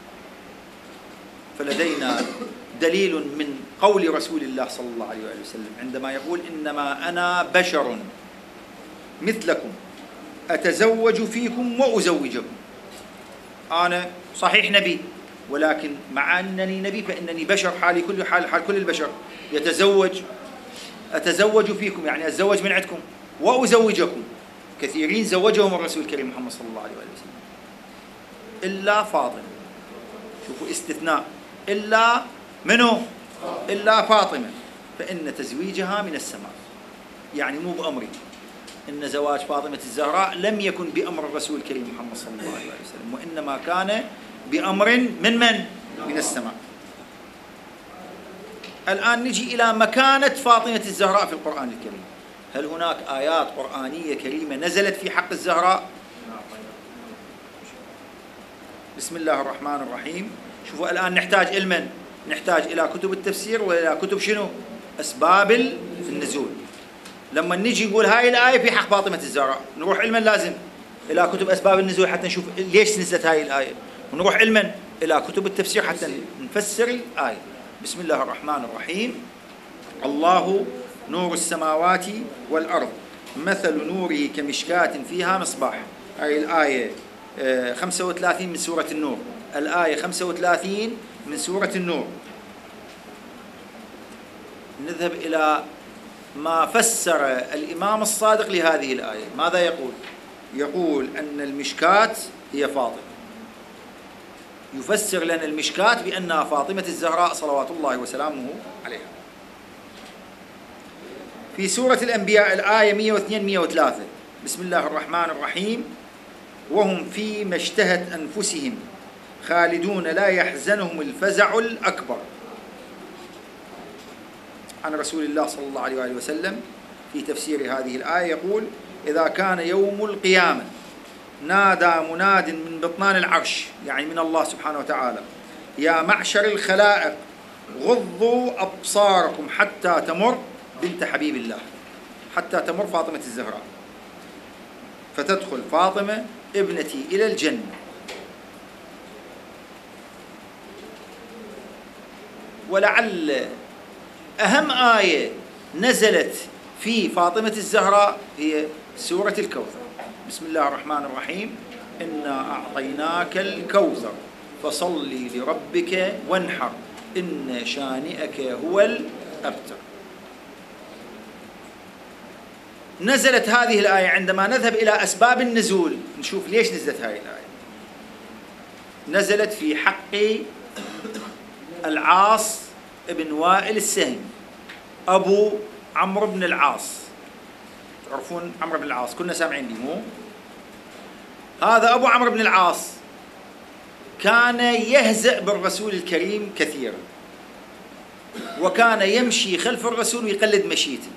فلدينا دليل من قول رسول الله صلى الله عليه وسلم عندما يقول: إنما أنا بشر مثلكم أتزوج فيكم وأزوجكم. أنا صحيح نبي، ولكن مع أنني نبي فإنني بشر، حالي كل حال حال كل البشر، يتزوج أتزوج فيكم يعني أتزوج من عندكم وأزوجكم. كثيرين زوجهم الرسول الكريم محمد صلى الله عليه وسلم إلا فاطمة. شوفوا استثناء، إلا منو؟ إلا فاطمة، فإن تزويجها من السماء، يعني مو بأمري. إن زواج فاطمة الزهراء لم يكن بأمر الرسول الكريم محمد صلى الله عليه وسلم، وإنما كان بأمر من من؟ من السماء. الآن نجي إلى مكانة فاطمة الزهراء في القرآن الكريم. هل هناك آيات قرآنية كريمة نزلت في حق الزهراء؟ بسم الله الرحمن الرحيم. شوفوا الآن نحتاج إلى من؟ نحتاج إلى كتب التفسير وإلى كتب شنو؟ أسباب النزول. لما نجي نقول هاي الآية في حق فاطمة الزهراء، نروح علما لازم إلى كتب أسباب النزول حتى نشوف ليش نزلت هاي الآية، ونروح علما إلى كتب التفسير حتى نفسر الآية. بسم الله الرحمن الرحيم. الله نور السماوات والأرض مثل نوره كمشكاة فيها مصباح. هاي الآية خمسة وثلاثين من سورة النور. الآية خمسة وثلاثين من سورة النور. نذهب إلى ما فسر الإمام الصادق لهذه الآية. ماذا يقول؟ يقول أن المشكاة هي فاطمة، يفسر لنا المشكاة بأنها فاطمة الزهراء صلوات الله وسلامه عليها. في سورة الأنبياء الآية مئة واثنين مئة وثلاثة: بسم الله الرحمن الرحيم: وهم فيما اشتهت أنفسهم خالدون لا يحزنهم الفزع الأكبر. عن رسول الله صلى الله عليه وآله وسلم في تفسير هذه الآية يقول: إذا كان يوم القيامة نادى مناد من بطنان العرش، يعني من الله سبحانه وتعالى: يا معشر الخلائق غضوا أبصاركم حتى تمر بنت حبيب الله، حتى تمر فاطمة الزهراء، فتدخل فاطمة ابنتي إلى الجنة. ولعل أهم آية نزلت في فاطمة الزهراء هي سورة الكوثر: بسم الله الرحمن الرحيم: إنا أعطيناك الكوثر فصل لربك وانحر إن شانئك هو الأبتر. نزلت هذه الآية عندما نذهب إلى أسباب النزول نشوف ليش نزلت هذه الآية. نزلت في حق العاص ابن وائل السهمي أبو عمرو بن العاص. تعرفون عمرو بن العاص، كنا سامعين به مو؟ هذا أبو عمرو بن العاص كان يهزأ بالرسول الكريم كثيرا، وكان يمشي خلف الرسول ويقلد مشيته،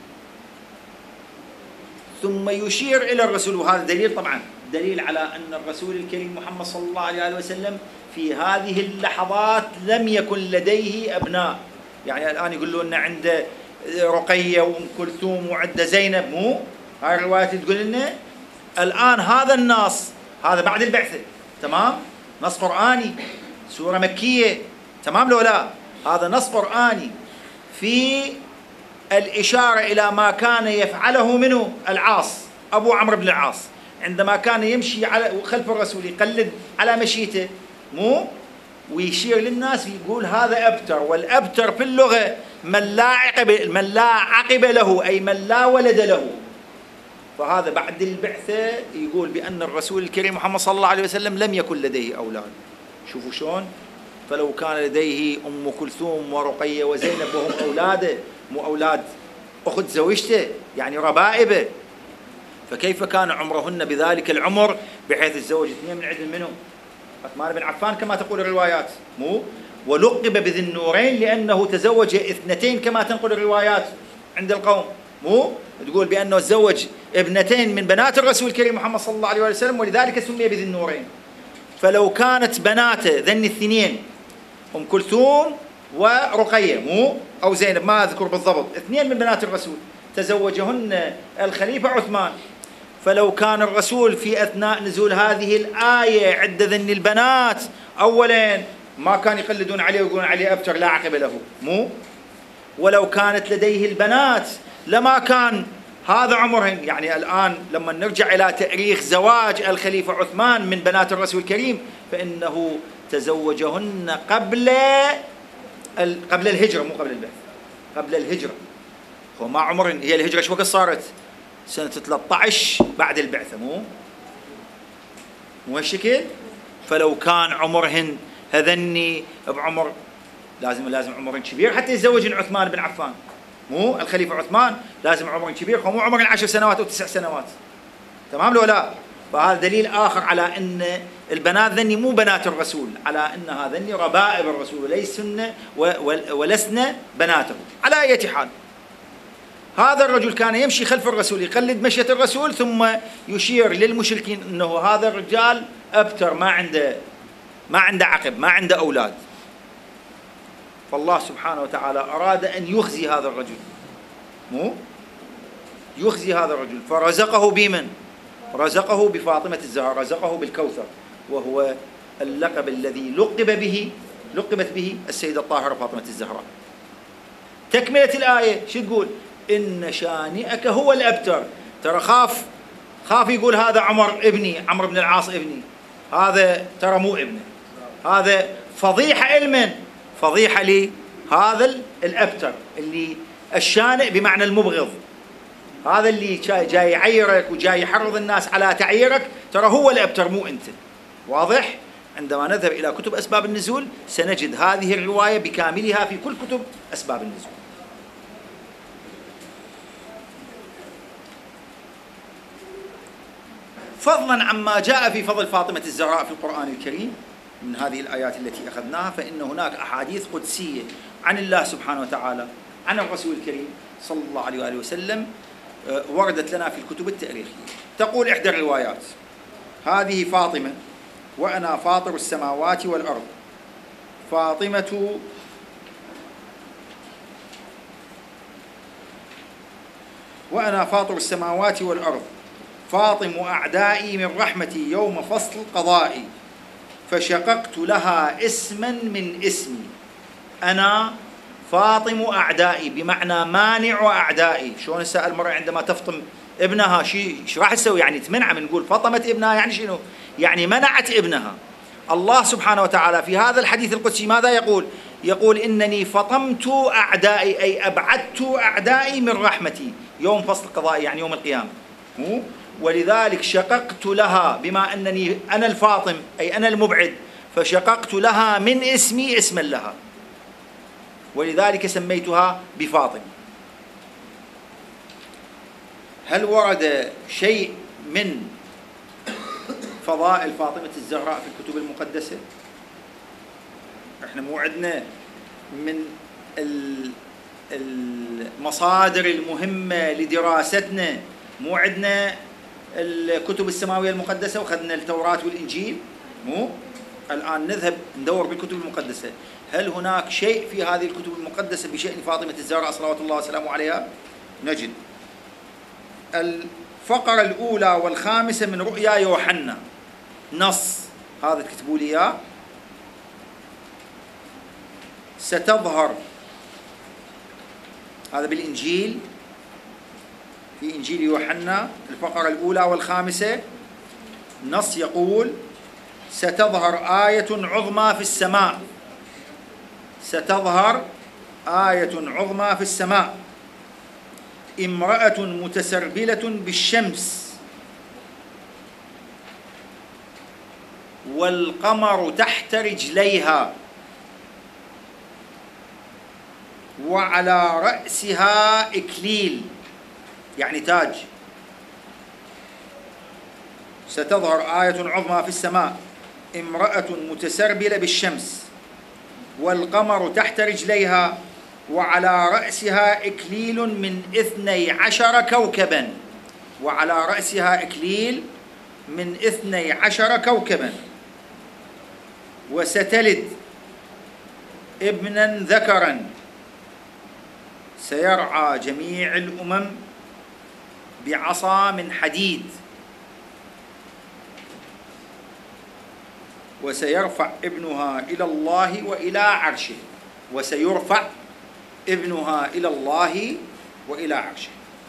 ثم يشير إلى الرسول. وهذا دليل طبعا دليل على أن الرسول الكريم محمد صلى الله عليه وسلم في هذه اللحظات لم يكن لديه أبناء. يعني الآن يقولون لنا عنده رقية وأم كلثوم وعنده زينب، مو؟ هاي الروايات تقول لنا الآن هذا النص هذا بعد البعثة، تمام؟ نص قرآني، سورة مكية، تمام لو لا؟ هذا نص قرآني في الإشارة إلى ما كان يفعله منه العاص أبو عمرو بن العاص عندما كان يمشي على خلف الرسول يقلد على مشيته، مو؟ ويشير للناس يقول هذا أبتر. والأبتر في اللغة من لا عقب من لا عقب له، أي من لا ولد له. فهذا بعد البعثة يقول بأن الرسول الكريم محمد صلى الله عليه وسلم لم يكن لديه أولاد. شوفوا شلون، فلو كان لديه أم كلثوم ورقية وزينب وهم أولاده، مو أولاد أخت زوجته، يعني ربائبه، فكيف كان عمرهن بذلك العمر بحيث تزوج اثنين من عدل منهم؟ عثمان بن عفان كما تقول الروايات، مو؟ ولقب بذي النورين لأنه تزوج اثنتين كما تنقل الروايات عند القوم، مو؟ تقول بأنه تزوج ابنتين من بنات الرسول الكريم محمد صلى الله عليه وسلم، ولذلك سمي بذي النورين. فلو كانت بناته ذن الاثنين أم كلثوم ورقية، مو؟ أو زينب، ما أذكر بالضبط، اثنين من بنات الرسول تزوجهن الخليفة عثمان. فلو كان الرسول في أثناء نزول هذه الآية عند ذن البنات أولا ما كان يقلدون عليه ويقولون عليه أبتر لا عقب له، مو؟ ولو كانت لديه البنات لما كان هذا عمرهن. يعني الآن لما نرجع إلى تاريخ زواج الخليفة عثمان من بنات الرسول الكريم فإنه تزوجهن قبل قبل الهجرة، مو قبل البعث، قبل الهجرة. وما عمرهن، هي الهجرة شو وقت صارت؟ سنة ثلاثة عشر بعد البعثة، مو؟ مو هالشكل؟ فلو كان عمرهن هذني بعمر لازم لازم عمرهن كبير حتى يتزوجن عثمان بن عفان، مو؟ الخليفة عثمان لازم عمرهن كبير، مو عمرهن عشر سنوات أو تسع سنوات، تمام لو لا؟ فهذا دليل آخر على أن البنات ذني مو بنات الرسول، على أن هذني ربائب الرسول وليسن ولسن بناته. على أي حال هذا الرجل كان يمشي خلف الرسول يقلد مشية الرسول، ثم يشير للمشركين أنه هذا الرجال أبتر، ما عنده ما عنده عقب، ما عنده أولاد. فالله سبحانه وتعالى أراد أن يخزي هذا الرجل، مو؟ يخزي هذا الرجل، فرزقه بمن؟ رزقه بفاطمة الزهراء، رزقه بالكوثر، وهو اللقب الذي لقب به لقبت به السيدة الطاهرة فاطمة الزهراء. تكملة الآية شو تقول؟ إن شانئك هو الأبتر. ترى خاف خاف يقول هذا عمر ابني، عمرو بن العاص ابني، هذا ترى مو ابنه، هذا فضيحة علما، فضيحة لهذا الأبتر اللي الشانئ بمعنى المبغض، هذا اللي جاي يعيرك وجاي يحرض الناس على تعييرك ترى هو الأبتر مو أنت. واضح؟ عندما نذهب إلى كتب أسباب النزول سنجد هذه الرواية بكاملها في كل كتب أسباب النزول. فضلا عما جاء في فضل فاطمة الزهراء في القرآن الكريم من هذه الآيات التي أخذناها، فإن هناك أحاديث قدسية عن الله سبحانه وتعالى عن الرسول الكريم صلى الله عليه وآله وسلم وردت لنا في الكتب التاريخية. تقول إحدى الروايات: هذه فاطمة وأنا فاطر السماوات والأرض، فاطمة وأنا فاطر السماوات والأرض، فاطم أعدائي من رحمتي يوم فصل قضائي، فشققت لها اسما من اسمي. أنا فاطم أعدائي بمعنى مانع أعدائي. شلون هسه المرأة عندما تفطم ابنها شيء ايش راح تسوي؟ يعني تمنع، من نقول فطمت ابنها يعني شنو؟ يعني منعت ابنها. الله سبحانه وتعالى في هذا الحديث القدسي ماذا يقول؟ يقول: إنني فطمت أعدائي، أي أبعدت أعدائي من رحمتي يوم فصل قضائي، يعني يوم القيامة. ولذلك شققت لها، بما أنني أنا الفاطم أي أنا المبعد، فشققت لها من اسمي اسما لها، ولذلك سميتها بفاطمة. هل ورد شيء من فضائل فاطمة الزهراء في الكتب المقدسة؟ احنا مو عندنا من المصادر المهمة لدراستنا، مو عندنا الكتب السماوية المقدسة وأخذنا التوراة والإنجيل؟ مو الآن نذهب ندور بالكتب المقدسة، هل هناك شيء في هذه الكتب المقدسة بشأن فاطمة الزهراء صلوات الله وسلامه عليها؟ نجد الفقرة الأولى والخامسة من رؤيا يوحنا، نص هذا تكتبوا لي إياه: ستظهر، هذا بالإنجيل في إنجيل يوحنا الفقرة الأولى والخامسة، نص يقول: ستظهر آية عظمى في السماء، ستظهر آية عظمى في السماء، امرأة متسربلة بالشمس والقمر تحت رجليها وعلى رأسها إكليل، يعني تاج. ستظهر آية عظمى في السماء، امرأة متسربلة بالشمس والقمر تحت رجليها وعلى رأسها إكليل من اثني عشر كوكبا، وعلى رأسها إكليل من اثني عشر كوكبا، وستلد ابنا ذكرا سيرعى جميع الأمم بعصا من حديد، وسيرفع ابنها إلى الله وإلى عرشه، وسيرفع ابنها إلى الله وإلى عرشه.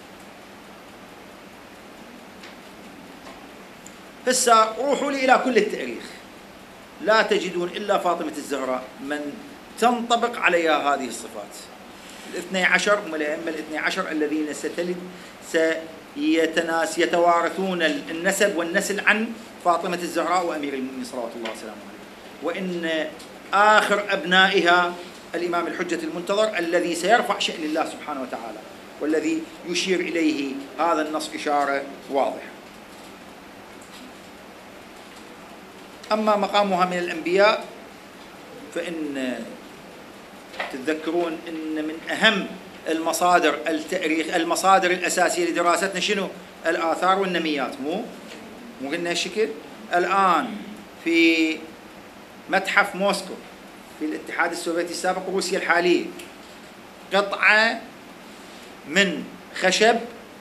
هسه روحوا لي إلى كل التاريخ، لا تجدون إلا فاطمة الزهراء من تنطبق عليها هذه الصفات. الاثني عشر هم الأئمة الاثني عشر الذين ستلد سيتناس يتوارثون النسب والنسل عن فاطمة الزهراء وأمير المؤمنين صلوات الله وسلامه عليه، وإن آخر أبنائها الإمام الحجة المنتظر الذي سيرفع شأن الله سبحانه وتعالى، والذي يشير إليه هذا النص إشارة واضحة. أما مقامها من الأنبياء فإن تتذكرون إن من أهم المصادر التاريخ المصادر الأساسية لدراستنا شنو؟ الآثار والنميات. مو مو قلنا هالشكل؟ الآن في متحف موسكو في الاتحاد السوفيتي السابق وروسيا الحالية قطعة من خشب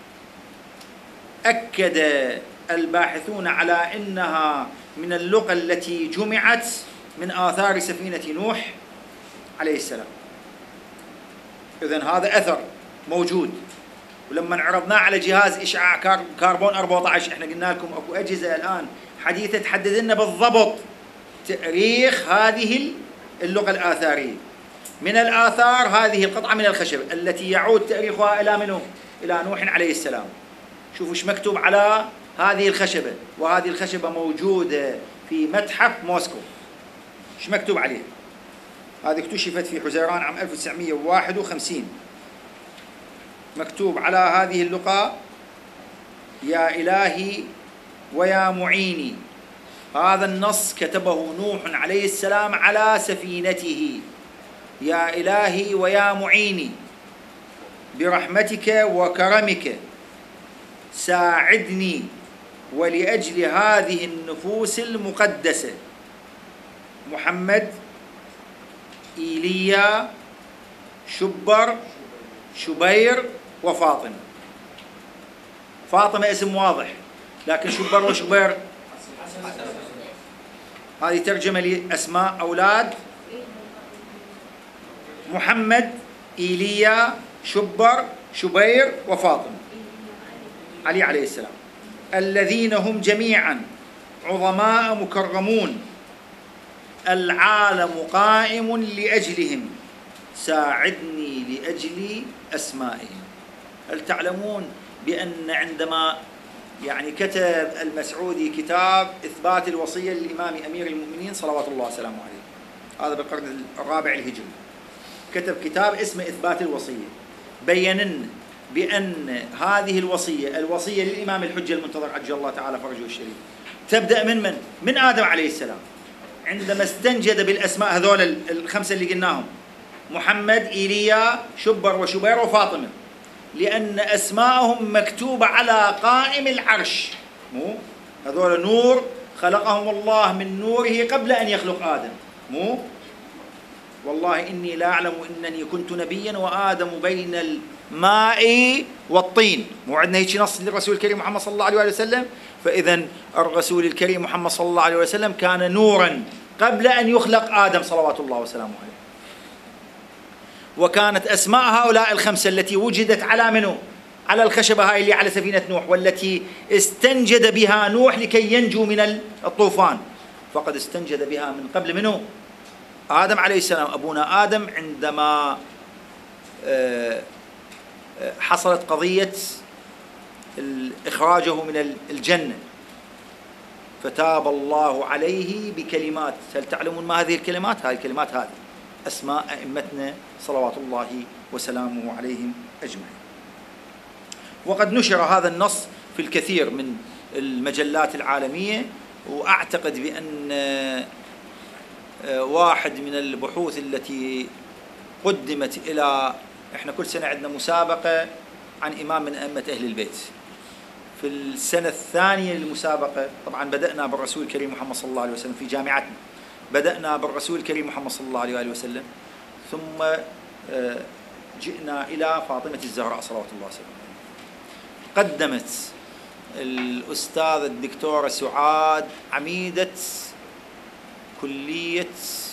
أكد الباحثون على أنها من اللغة التي جمعت من آثار سفينة نوح عليه السلام. إذن هذا أثر موجود، ولما عرضناه على جهاز إشعاع كربون أربعة عشر احنا قلنا لكم اكو أجهزة الآن حديثة تحدد لنا بالضبط تاريخ هذه اللغة الآثارية. من الآثار هذه القطعة من الخشب التي يعود تاريخها إلى منه؟ إلى نوح عليه السلام. شوفوا ايش مكتوب على هذه الخشبة، وهذه الخشبة موجودة في متحف موسكو. ايش مكتوب عليه؟ هذه اكتشفت في حزيران عام ألف وتسعمئة وواحد وخمسين. مكتوب على هذه اللقاء: يا إلهي ويا معيني. هذا النص كتبه نوح عليه السلام على سفينته: يا إلهي ويا معيني، برحمتك وكرمك ساعدني ولأجل هذه النفوس المقدسة محمد، إيليا، شبر، شبير، وفاطمة. فاطمة اسم واضح، لكن شبر وشبير هذه ترجمة لأسماء أولاد محمد، إيليا، شبر، شبير، وفاطمة، علي عليه السلام، الذين هم جميعا عظماء مكرمون، العالم قائم لأجلهم، ساعدني لأجل أسمائهم. هل تعلمون بأن عندما يعني كتب المسعودي كتاب إثبات الوصية للإمام أمير المؤمنين صلوات الله وسلامه عليه، هذا بالقرن الرابع الهجري، كتب كتاب اسمه إثبات الوصية، بيّن بأن هذه الوصية، الوصية للإمام الحجة المنتظر عجل الله تعالى فرجه الشريف، تبدأ من من؟ من آدم عليه السلام، عندما استنجد بالأسماء هذول الخمسة اللي قلناهم: محمد، إيليا، شبر، وشبير، وفاطمة، لأن أسماءهم مكتوبة على قائم العرش. مو هذول نور خلقهم الله من نوره قبل أن يخلق آدم. مو والله إني لا أعلم إنني كنت نبيا وآدم بين الماء والطين. مو عندنا هيك نص للرسول الكريم محمد صلى الله عليه وسلم. فإذا الرسول الكريم محمد صلى الله عليه وسلم كان نورا قبل أن يخلق آدم صلوات الله وسلامه عليه. وكانت أسماء هؤلاء الخمسة التي وجدت على منه؟ على الخشبة هاي اللي على سفينة نوح، والتي استنجد بها نوح لكي ينجو من الطوفان، فقد استنجد بها من قبل منه آدم عليه السلام، أبونا آدم، عندما حصلت قضية إخراجه من الجنة، فتاب الله عليه بكلمات. هل تعلمون ما هذه الكلمات؟ هذه الكلمات هذه أسماء أئمتنا صلوات الله وسلامه عليهم أجمعين. وقد نشر هذا النص في الكثير من المجلات العالمية، وأعتقد بأن واحد من البحوث التي قدمت إلى، إحنا كل سنة عندنا مسابقة عن إمام من أئمة أهل البيت. في السنة الثانية للمسابقة طبعا بدأنا بالرسول الكريم محمد صلى الله عليه وسلم في جامعتنا، بدأنا بالرسول الكريم محمد صلى الله عليه وسلم، ثم جئنا إلى فاطمة الزهراء صلوات الله وسلامه. قدمت الأستاذة الدكتورة سعاد عميدة كلية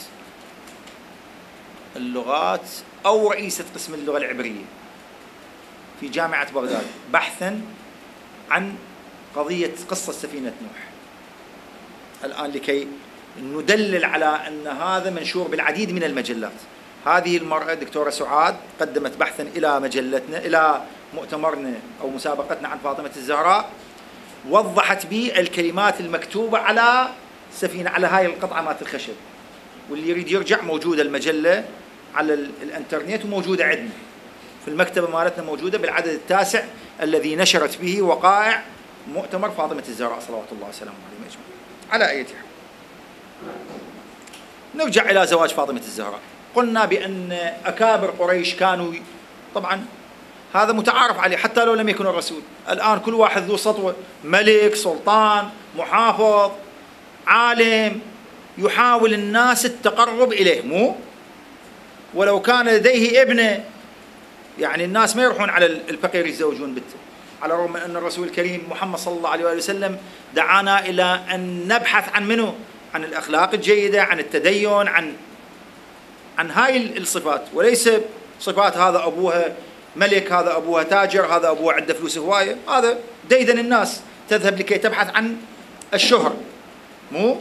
اللغات أو رئيسة قسم اللغة العبرية في جامعة بغداد بحثا عن قضية قصة سفينة نوح. الآن لكي ندلل على أن هذا منشور بالعديد من المجلات. هذه المرأة الدكتورة سعاد قدمت بحثا إلى مجلتنا، إلى مؤتمرنا أو مسابقتنا عن فاطمة الزهراء، وضحت به الكلمات المكتوبة على سفينة، على هاي القطعة مات الخشب. واللي يريد يرجع موجودة المجلة على الانترنت، وموجودة عندنا في المكتبة مالتنا، موجودة بالعدد التاسع الذي نشرت به وقائع مؤتمر فاطمة الزهراء صلوات الله وسلامه عليه أجمعين. على أي حال، نرجع إلى زواج فاطمة الزهراء. قلنا بأن أكابر قريش كانوا، طبعا هذا متعارف عليه حتى لو لم يكن الرسول. الآن كل واحد ذو سطوة، ملك، سلطان، محافظ، عالم، يحاول الناس التقرب إليه. مو ولو كان لديه ابنه، يعني الناس ما يروحون على الفقير يتزوجون بنته، على الرغم من أن الرسول الكريم محمد صلى الله عليه وسلم دعانا إلى أن نبحث عن منه، عن الأخلاق الجيدة، عن التدين، عن عن هاي الصفات، وليس صفات هذا أبوها ملك، هذا أبوها تاجر، هذا أبوها عنده فلوس هواية. هذا ديدن الناس تذهب لكي تبحث عن الشهرة. مو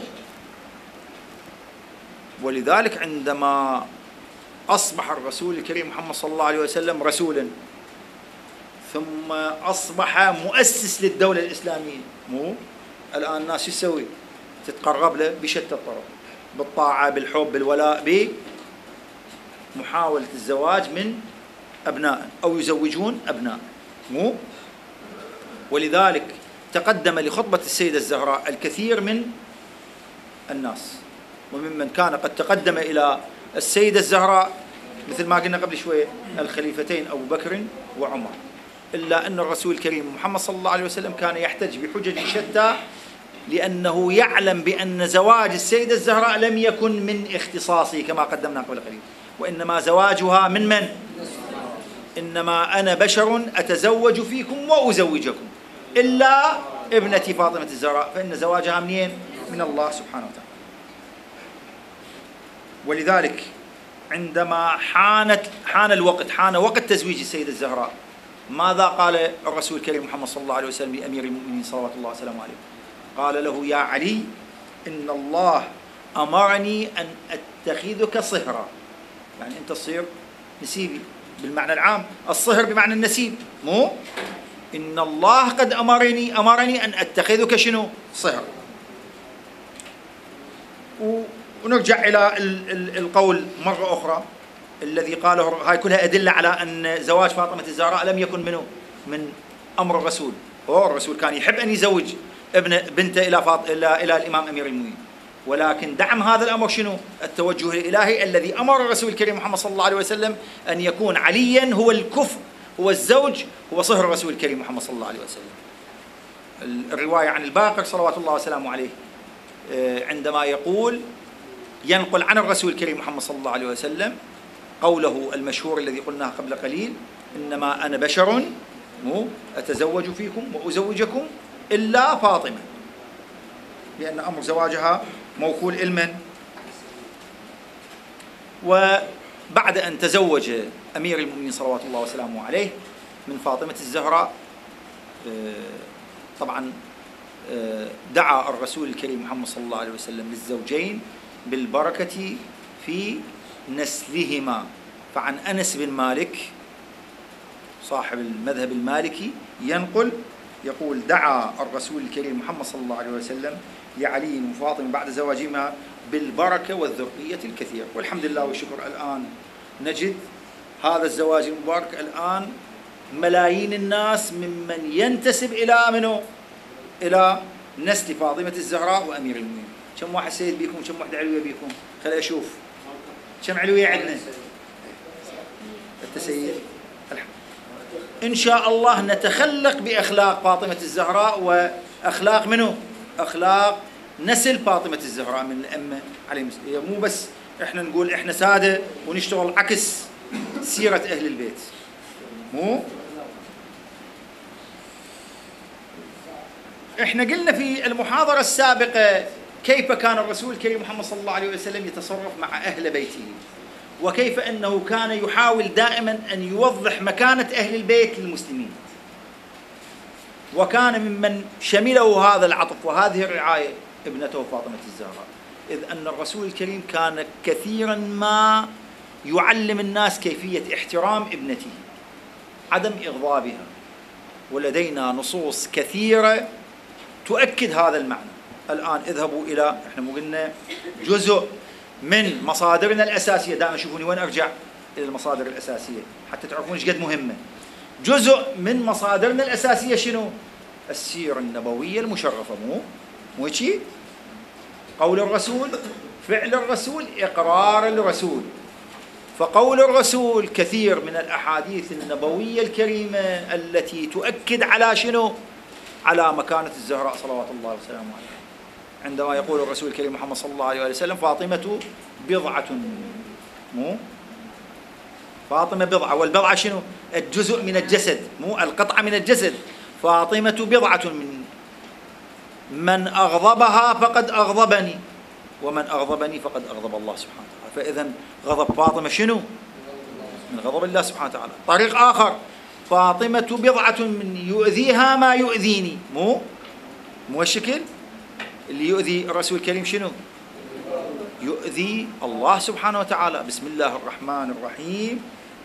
ولذلك عندما أصبح الرسول الكريم محمد صلى الله عليه وسلم رسولا، ثم أصبح مؤسس للدولة الإسلامية. مو الآن الناس شو تسوي؟ تتقرب له بشتى الطرق، بالطاعة، بالحب، بالولاء، بمحاولة الزواج من أبناء أو يزوجون أبناء. مو ولذلك تقدم لخطبة السيدة الزهراء الكثير من الناس، وممن كان قد تقدم إلى السيدة الزهراء مثل ما قلنا قبل شوية الخليفتين أبو بكر وعمر، إلا أن الرسول الكريم محمد صلى الله عليه وسلم كان يحتج بحجج شتى، لأنه يعلم بأن زواج السيدة الزهراء لم يكن من اختصاصه كما قدمنا قبل قليل، وإنما زواجها من من؟ إنما أنا بشر أتزوج فيكم وأزوجكم إلا ابنتي فاطمة الزهراء، فإن زواجها منين؟ من الله سبحانه وتعالى. ولذلك عندما حانت حان الوقت حان وقت تزويج السيدة الزهراء، ماذا قال الرسول الكريم محمد صلى الله عليه وسلم لأمير المؤمنين صلوات الله وسلامه عليه؟ قال له: يا علي، إن الله أمرني أن أتخذك صهرا، يعني أنت تصير نسيبي بالمعنى العام، الصهر بمعنى النسيب. مو إن الله قد أمرني أمرني أن أتخذك شنو؟ صهر. ونرجع إلى القول مرة أخرى الذي قاله، هاي كلها أدلة على أن زواج فاطمة الزهراء لم يكن منه من أمر الرسول. هو الرسول كان يحب أن يزوج ابن بنته إلى فاط... إلى إلى الإمام أمير المؤمنين، ولكن دعم هذا الأمر شنو؟ التوجه الإلهي الذي أمر الرسول الكريم محمد صلى الله عليه وسلم أن يكون عليا هو الكفء، هو الزوج، هو صهر الرسول الكريم محمد صلى الله عليه وسلم. الرواية عن الباقر صلوات الله وسلامه عليه عندما يقول، ينقل عن الرسول الكريم محمد صلى الله عليه وسلم قوله المشهور الذي قلناه قبل قليل: إنما أنا بشر مو أتزوج فيكم وأزوجكم إلا فاطمة، لأن أمر زواجها موكول إلمن. وبعد أن تزوج أمير المؤمنين صلوات الله وسلامه عليه من فاطمة الزهراء، طبعا دعا الرسول الكريم محمد صلى الله عليه وسلم للزوجين بالبركة في نسلهما. فعن أنس بن مالك صاحب المذهب المالكي ينقل يقول: دعا الرسول الكريم محمد صلى الله عليه وسلم لعلي وفاطمة بعد زواجهما بالبركة والذرية الكثير. والحمد لله والشكر، الآن نجد هذا الزواج المبارك الآن ملايين الناس ممن ينتسب إلى منه إلى نسل فاطمة الزهراء وأمير المؤمنين. كم واحد سيد بيكم؟ كم واحد علوية بيكم؟ خلي أشوف كم علوية عندنا. التسيد إن شاء الله نتخلق بأخلاق فاطمة الزهراء وأخلاق منه؟ أخلاق نسل فاطمة الزهراء من الأمة عليهم السلام. مو بس إحنا نقول إحنا سادة ونشتغل عكس سيرة أهل البيت. مو إحنا قلنا في المحاضرة السابقة كيف كان الرسول الكريم محمد صلى الله عليه وسلم يتصرف مع أهل بيته، وكيف أنه كان يحاول دائما أن يوضح مكانة أهل البيت للمسلمين، وكان ممن شمله هذا العطف وهذه الرعاية ابنته فاطمة الزهراء، إذ أن الرسول الكريم كان كثيرا ما يعلم الناس كيفية احترام ابنته، عدم إغضابها، ولدينا نصوص كثيرة تؤكد هذا المعنى. الآن اذهبوا إلى، احنا مو قلنا جزء من مصادرنا الأساسية، دائما شوفوني وين أرجع إلى المصادر الأساسية حتى تعرفون ايش قد مهمة. جزء من مصادرنا الأساسية شنو؟ السيرة النبوية المشرفة. مو مو شيء قول الرسول، فعل الرسول، إقرار الرسول. فقول الرسول كثير من الأحاديث النبوية الكريمة التي تؤكد على شنو؟ على مكانة الزهراء صلوات الله وسلامه عليها. عندما يقول الرسول الكريم محمد صلى الله عليه وسلم: فاطمة بضعة. مو فاطمة بضعة، والبضعة شنو؟ الجزء من الجسد، مو القطعة من الجسد. فاطمة بضعة من من أغضبها فقد أغضبني، ومن أغضبني فقد أغضب الله سبحانه وتعالى. فإذا غضب فاطمة شنو؟ من غضب الله سبحانه وتعالى. طريق آخر: فاطمة بضعة من يؤذيها ما يؤذيني. مو مو الشكل اللي يؤذي الرسول الكريم شنو؟ يؤذي الله سبحانه وتعالى. بسم الله الرحمن الرحيم: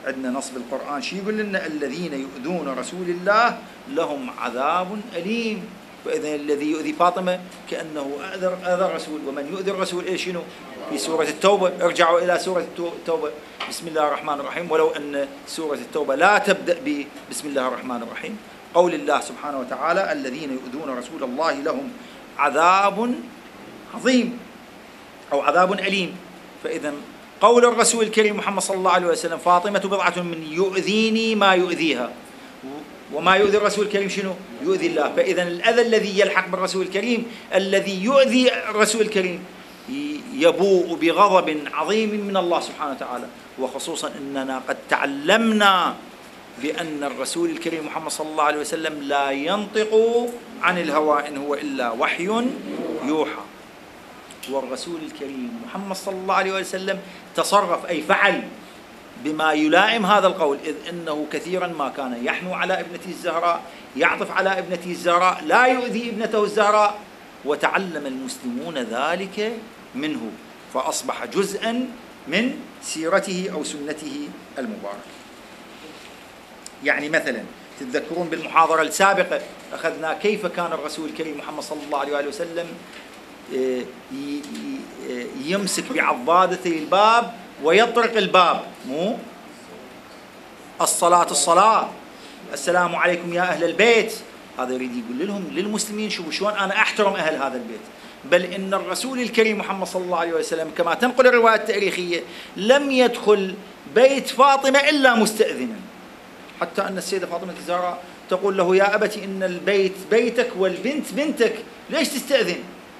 عندنا نص بالقرآن شي يقول لنا الذين يؤذون رسول الله لهم عذاب أليم. فإذا الذي يؤذي فاطمة كأنه أذى أذى الرسول، ومن يؤذي الرسول إيش شنو؟ في سورة التوبة، ارجعوا إلى سورة التوبة، بسم الله الرحمن الرحيم، ولو أن سورة التوبة لا تبدأ بسم الله الرحمن الرحيم. قول الله سبحانه وتعالى الذين يؤذون رسول الله لهم عذاب عظيم أو عذاب أليم. فإذا قول الرسول الكريم محمد صلى الله عليه وسلم فاطمة بضعة من يؤذيني ما يؤذيها، وما يؤذي الرسول الكريم شنو؟ يؤذي الله. فإذا الأذى الذي يلحق بالرسول الكريم الذي يؤذي الرسول الكريم يبوء بغضب عظيم من الله سبحانه وتعالى، وخصوصا أننا قد تعلمنا بأن الرسول الكريم محمد صلى الله عليه وسلم لا ينطق عن الهوى إن هو إلا وحي يوحى. والرسول الكريم محمد صلى الله عليه وسلم تصرف أي فعل بما يلائم هذا القول، إذ إنه كثيرا ما كان يحنو على ابنته الزهراء، يعطف على ابنته الزهراء، لا يؤذي ابنته الزهراء، وتعلم المسلمون ذلك منه، فأصبح جزءا من سيرته أو سنته المباركة. يعني مثلا تتذكرون بالمحاضرة السابقة أخذنا كيف كان الرسول الكريم محمد صلى الله عليه وسلم يمسك بعضادته الباب ويطرق الباب، مو الصلاة الصلاة، السلام عليكم يا أهل البيت. هذا يريد يقول لهم للمسلمين شوفوا شلون أنا أحترم أهل هذا البيت. بل إن الرسول الكريم محمد صلى الله عليه وسلم كما تنقل الرواية التاريخية لم يدخل بيت فاطمة إلا مستأذنا، حتى أن السيدة فاطمة الزهراء تقول له يا أبتي إن البيت بيتك والبنت بنتك، ليش تستأذن؟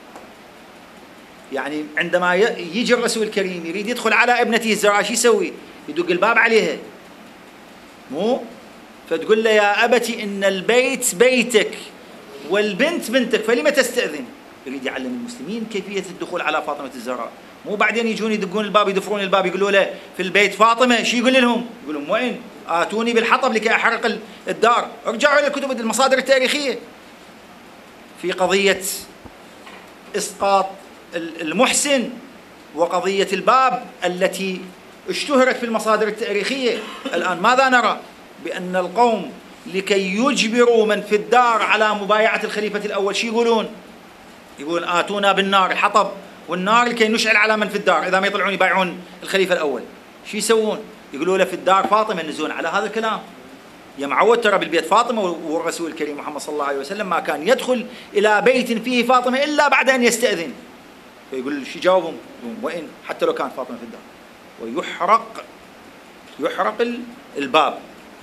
يعني عندما يجي الرسول الكريم يريد يدخل على ابنته الزهراء شو يسوي؟ يدق الباب عليها، مو؟ فتقول له يا أبتي إن البيت بيتك والبنت بنتك فلما تستأذن؟ يريد يعلم المسلمين كيفية الدخول على فاطمة الزهراء، مو بعدين يجون يدقون الباب يدفرون الباب يقولوا له في البيت فاطمة، شو يقول لهم؟ يقول لهم وين؟ آتوني بالحطب لكي أحرق الدار. ارجعوا إلى الكتب المصادر التاريخية في قضية إسقاط المحسن وقضية الباب التي اشتهرت في المصادر التاريخية. الآن ماذا نرى؟ بأن القوم لكي يجبروا من في الدار على مبايعة الخليفة الأول شو يقولون؟ يقولون آتونا بالنار، الحطب والنار لكي نشعل على من في الدار إذا ما يطلعون يبايعون الخليفة الأول. شو يسوون؟ يقولوا له في الدار فاطمة، ينزلون على هذا الكلام. يا معود ترى بالبيت فاطمة، والرسول الكريم محمد صلى الله عليه وسلم ما كان يدخل إلى بيت فيه فاطمة إلا بعد أن يستأذن. فيقول شو جاوبهم؟ وين؟ حتى لو كانت فاطمة في الدار، ويحرق يحرق الباب،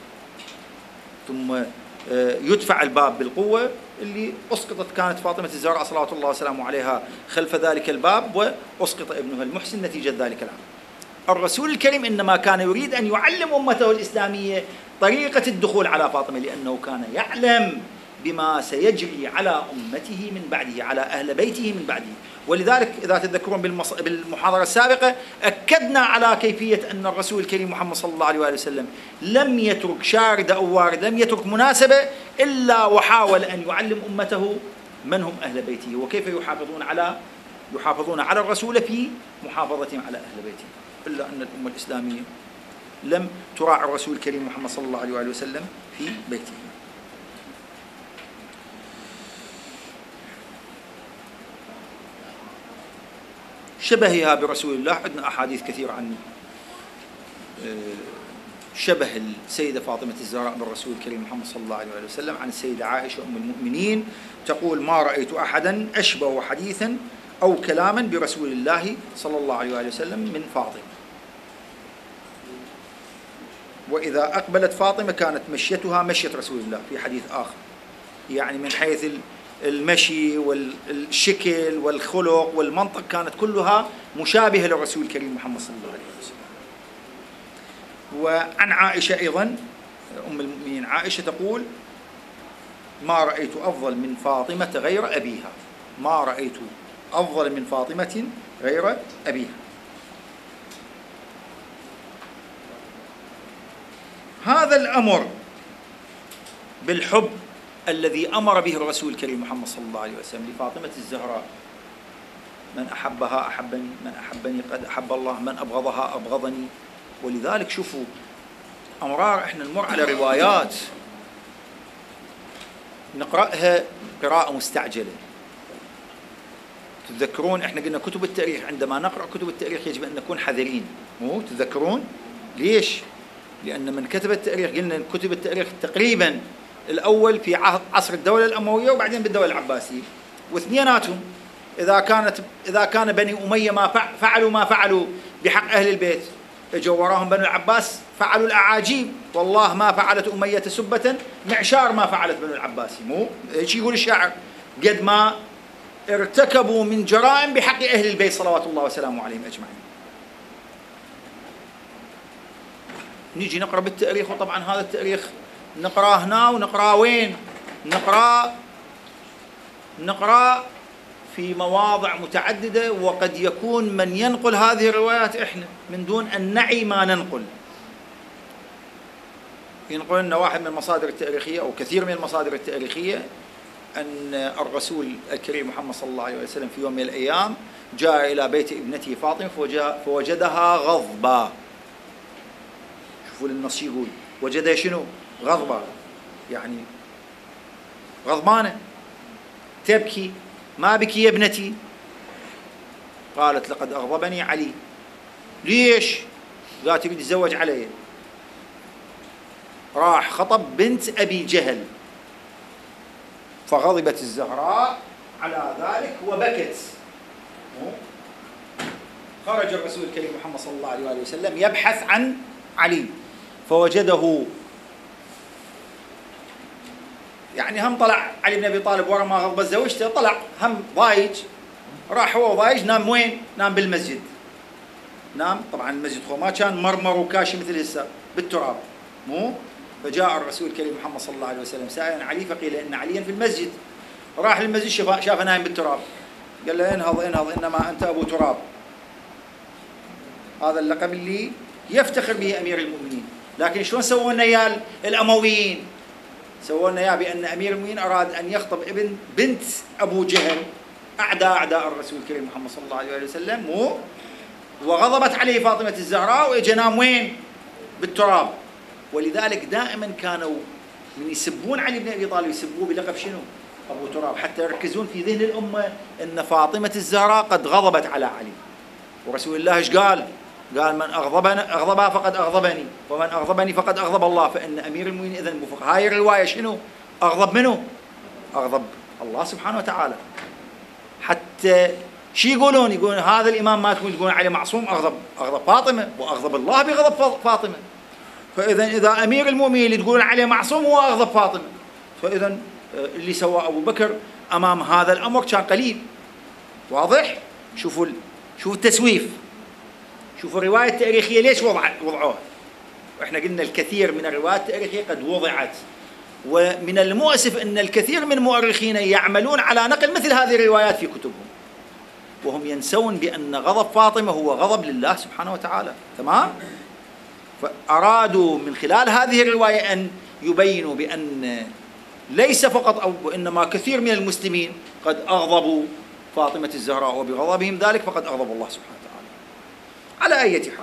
ثم يدفع الباب بالقوة اللي أسقطت كانت فاطمة الزهراء صلوات الله وسلامه عليها خلف ذلك الباب، وأسقط ابنها المحسن نتيجة ذلك الأمر. الرسول الكريم إنما كان يريد أن يعلم أمته الإسلامية طريقة الدخول على فاطمة، لأنه كان يعلم بما سيجري على أمته من بعده، على أهل بيته من بعده. ولذلك إذا تذكرون بالمحاضرة السابقة أكدنا على كيفية أن الرسول الكريم محمد صلى الله عليه وسلم لم يترك شاردة أو واردة، لم يترك مناسبة إلا وحاول أن يعلم أمته من هم أهل بيته وكيف يحافظون على يحافظون على الرسول في محافظتهم على أهل بيته. إلا أن الأمة الإسلامية لم تراعي الرسول الكريم محمد صلى الله عليه وسلم في بيته. شبهها برسول الله، عندنا أحاديث كثيرة عن شبه السيدة فاطمة الزهراء بالرسول الكريم محمد صلى الله عليه وسلم. عن السيدة عائشة أم المؤمنين تقول ما رأيت أحدا أشبه حديثا أو كلاما برسول الله صلى الله عليه وسلم من فاطمة. وإذا أقبلت فاطمة كانت مشيتها مشية رسول الله في حديث آخر، يعني من حيث المشي والشكل والخلق والمنطق كانت كلها مشابهة للرسول الكريم محمد صلى الله عليه وسلم. وعن عائشة أيضا أم المؤمنين عائشة تقول ما رأيت أفضل من فاطمة غير أبيها، ما رأيت أفضل من فاطمة غير أبيها. هذا الأمر بالحب الذي أمر به الرسول الكريم محمد صلى الله عليه وسلم لفاطمة الزهراء، من أحبها أحبني، من أحبني قد أحب الله، من أبغضها أبغضني. ولذلك شوفوا أمرار إحنا نمر على روايات نقرأها قراءة مستعجلة. تتذكرون إحنا قلنا كتب التاريخ عندما نقرأ كتب التاريخ يجب أن نكون حذرين، مو تتذكرون؟ ليش؟ لأن من كتب التاريخ قلنا كتب التاريخ تقريبا الأول في عصر الدولة الأموية وبعدين بالدولة العباسية، واثنيناتهم إذا كانت إذا كان بني أمية ما فعلوا ما فعلوا بحق أهل البيت، اجوا وراهم بنو العباس فعلوا الأعاجيب، والله ما فعلت أمية سبة معشار ما فعلت بنو العباس، مو ايش يقول الشاعر؟ قد ما ارتكبوا من جرائم بحق أهل البيت صلوات الله وسلامه عليهم أجمعين. نيجي نقرأ بالتاريخ، وطبعا هذا التاريخ نقرأه هنا ونقرأه وين؟ نقرأ نقرأ في مواضع متعددة، وقد يكون من ينقل هذه الروايات إحنا من دون أن نعي ما ننقل. ينقل لنا واحد من المصادر التاريخية أو كثير من المصادر التاريخية أن الرسول الكريم محمد صلى الله عليه وسلم في يوم من الأيام جاء إلى بيت ابنته فاطمة فوجدها غضبا. شوفوا النص يقول وجدها شنو؟ غضبا، يعني غضبانة تبكي. ما بكي يا ابنتي؟ قالت لقد أغضبني علي. ليش؟ قالت يريد يتزوج علي. راح خطب بنت أبي جهل، فغضبت الزهراء على ذلك وبكت. خرج الرسول الكريم محمد صلى الله عليه وآله وسلم يبحث عن علي فوجده، يعني هم طلع علي بن أبي طالب ورا ما غضب زوجته، طلع هم ضايج، راح هو ضايج نام وين؟ نام بالمسجد. نام طبعا المسجد هو ما كان مرمر وكاشي مثل هسه بالتراب، مو؟ فجاء الرسول الكريم محمد صلى الله عليه وسلم سائلا علي فقيل ان عليا في المسجد. راح للمسجد شاف شافه نايم بالتراب، قال له انهض انهض انما انت ابو تراب. هذا اللقب اللي يفتخر به امير المؤمنين. لكن شلون سووا لنا اياه الامويين؟ سووا لنا اياه بان امير المؤمنين اراد ان يخطب ابن بنت ابو جهل اعداء اعداء الرسول الكريم محمد صلى الله عليه وسلم، مو؟ وغضبت عليه فاطمه الزهراء واجى نام وين؟ بالتراب. ولذلك دائما كانوا من يسبون علي بن ابي طالب يسبوه بلقب شنو؟ ابو تراب، حتى يركزون في ذهن الامه ان فاطمه الزهراء قد غضبت على علي. ورسول الله ايش قال؟ قال من اغضبنا اغضبها فقد اغضبني، ومن اغضبني فقد اغضب الله. فان امير المؤمنين اذا بفق هاي الروايه شنو؟ اغضب منه؟ اغضب الله سبحانه وتعالى. حتى شي يقولون؟ يقولون هذا الامام ما تقول يقولون عليه معصوم، اغضب اغضب فاطمه واغضب الله بغضب فاطمه. فاذا اذا امير المؤمنين اللي تقولون عليه معصوم هو اغضب فاطمه، فاذا اللي سوى ابو بكر امام هذا الامر كان قليل. واضح؟ شوفوا شوفوا التسويف، شوفوا الروايه التاريخيه ليش وضع وضعوها. واحنا قلنا الكثير من الروايات التاريخيه قد وضعت، ومن المؤسف ان الكثير من المؤرخين يعملون على نقل مثل هذه الروايات في كتبهم، وهم ينسون بان غضب فاطمه هو غضب لله سبحانه وتعالى. تمام؟ فارادوا من خلال هذه الروايه ان يبينوا بان ليس فقط أو وإنما كثير من المسلمين قد أغضبوا فاطمة الزهراء، وبغضبهم ذلك فقد أغضب الله سبحانه وتعالى. على أي حال،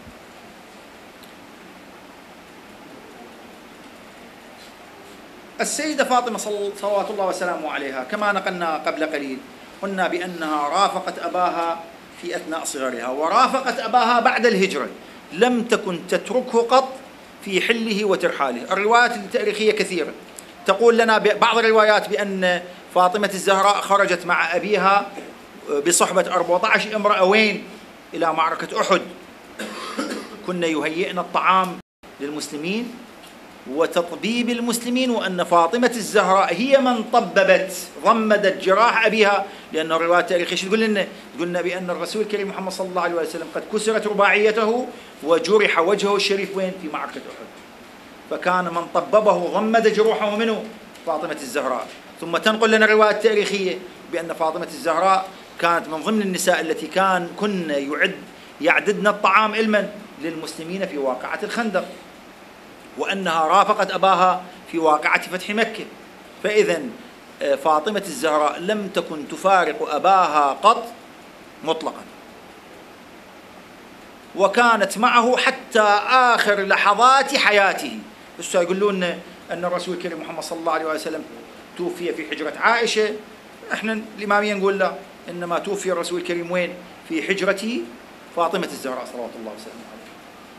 السيدة فاطمة صلوات الله وسلامه عليها كما نقلنا قبل قليل قلنا بأنها رافقت أباها في أثناء صغرها، ورافقت أباها بعد الهجرة، لم تكن تتركه قط في حله وترحاله. الروايات التاريخية كثيرة تقول لنا بعض الروايات بأن فاطمة الزهراء خرجت مع أبيها بصحبة أربعة عشر امرأة وين؟ إلى معركة أحد. كنا يهيئن الطعام للمسلمين وتطبيب المسلمين، وأن فاطمة الزهراء هي من طببت ضمدت جراح أبيها. لأن الروايات التاريخية شو تقول لنا؟ تقول لنا بأن الرسول الكريم محمد صلى الله عليه وسلم قد كسرت رباعيته وجرح وجهه الشريف وين؟ في معركة أحد. فكان من طببه ضمد جروحه منه فاطمة الزهراء. ثم تنقل لنا الرواية التاريخية بأن فاطمة الزهراء كانت من ضمن النساء التي كان كن يعد يعددن الطعام علما للمسلمين في واقعة الخندق، وأنها رافقت أباها في واقعة فتح مكة. فإذا فاطمة الزهراء لم تكن تفارق أباها قط مطلقا. وكانت معه حتى آخر لحظات حياته. بس يقولون أن الرسول الكريم محمد صلى الله عليه وسلم توفي في حجرة عائشة، إحنا الإمامية نقول لا، إنما توفي الرسول الكريم وين؟ في حجرة فاطمة الزهراء صلوات الله وسلامه عليها.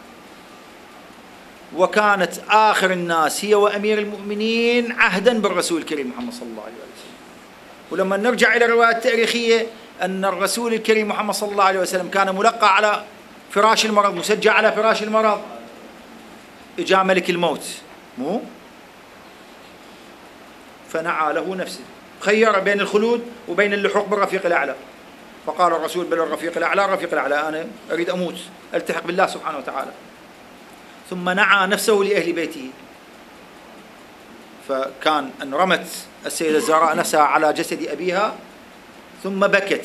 وكانت آخر الناس هي وأمير المؤمنين عهدا بالرسول الكريم محمد صلى الله عليه وسلم. ولما نرجع إلى الرواية التاريخية أن الرسول الكريم محمد صلى الله عليه وسلم كان ملقى على فراش المرض، مسجع على فراش المرض، إجا ملك الموت مو فنعى له نفسه، خير بين الخلود وبين اللحوق بالرفيق الأعلى، فقال الرسول بل الرفيق الأعلى الرفيق الأعلى، أنا أريد أموت ألتحق بالله سبحانه وتعالى. ثم نعى نفسه لأهل بيته، فكان أن رمت السيدة الزهراء نفسها على جسد أبيها ثم بكت،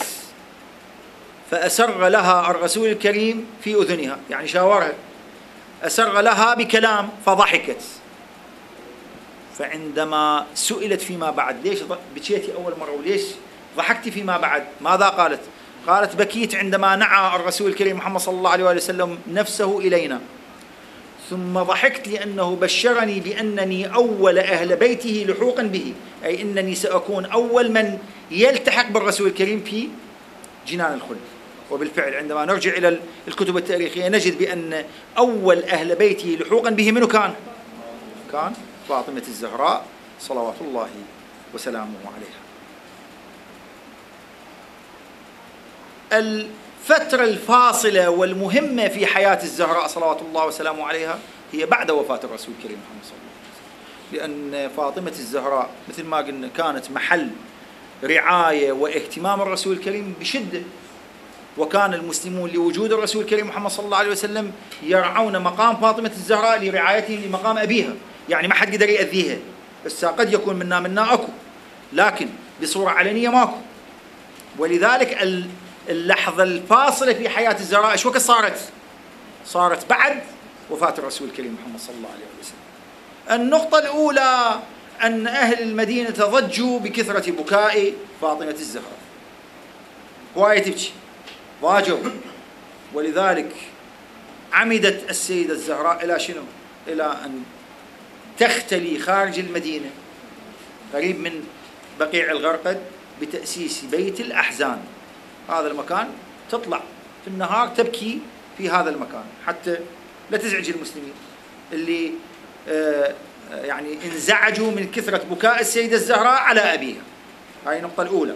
فأسر لها الرسول الكريم في أذنها، يعني شاورها، أسر لها بكلام فضحكت. فعندما سئلت فيما بعد ليش بكيتي أول مرة وليش ضحكتي فيما بعد، ماذا قالت؟ قالت بكيت عندما نعى الرسول الكريم محمد صلى الله عليه وسلم نفسه إلينا، ثم ضحكت لأنه بشرني بأنني أول أهل بيته لحوقا به، أي أنني سأكون أول من يلتحق بالرسول الكريم في جنان الخلد. وبالفعل عندما نرجع إلى الكتب التاريخية نجد بأن أول أهل بيته لحوقا به منو كان؟ كان فاطمة الزهراء صلوات الله وسلامه عليها. الفترة الفاصلة والمهمة في حياة الزهراء صلوات الله وسلامه عليها هي بعد وفاة الرسول الكريم محمد صلى الله عليه وسلم، لأن فاطمة الزهراء مثل ما قلنا كانت محل رعاية واهتمام الرسول الكريم بشدة، وكان المسلمون لوجود الرسول الكريم محمد صلى الله عليه وسلم يرعون مقام فاطمة الزهراء لرعايتهم لمقام أبيها، يعني ما حد قدر يأذيها، بس قد يكون منا منا أكو، لكن بصورة علنية ماكو. ولذلك اللحظة الفاصلة في حياة الزهراء ايش وقت صارت؟ صارت بعد وفاة الرسول الكريم محمد صلى الله عليه وسلم. النقطة الأولى أن أهل المدينة ضجوا بكثرة بكاء فاطمة الزهراء، هواية تبكي، ضاجوا، ولذلك عمدت السيدة الزهراء إلى شنو؟ إلى أن تختلي خارج المدينة قريب من بقيع الغرقد بتأسيس بيت الأحزان. هذا المكان تطلع في النهار تبكي في هذا المكان حتى لا تزعج المسلمين اللي آه يعني انزعجوا من كثرة بكاء السيدة الزهراء على أبيها. هاي النقطة الأولى.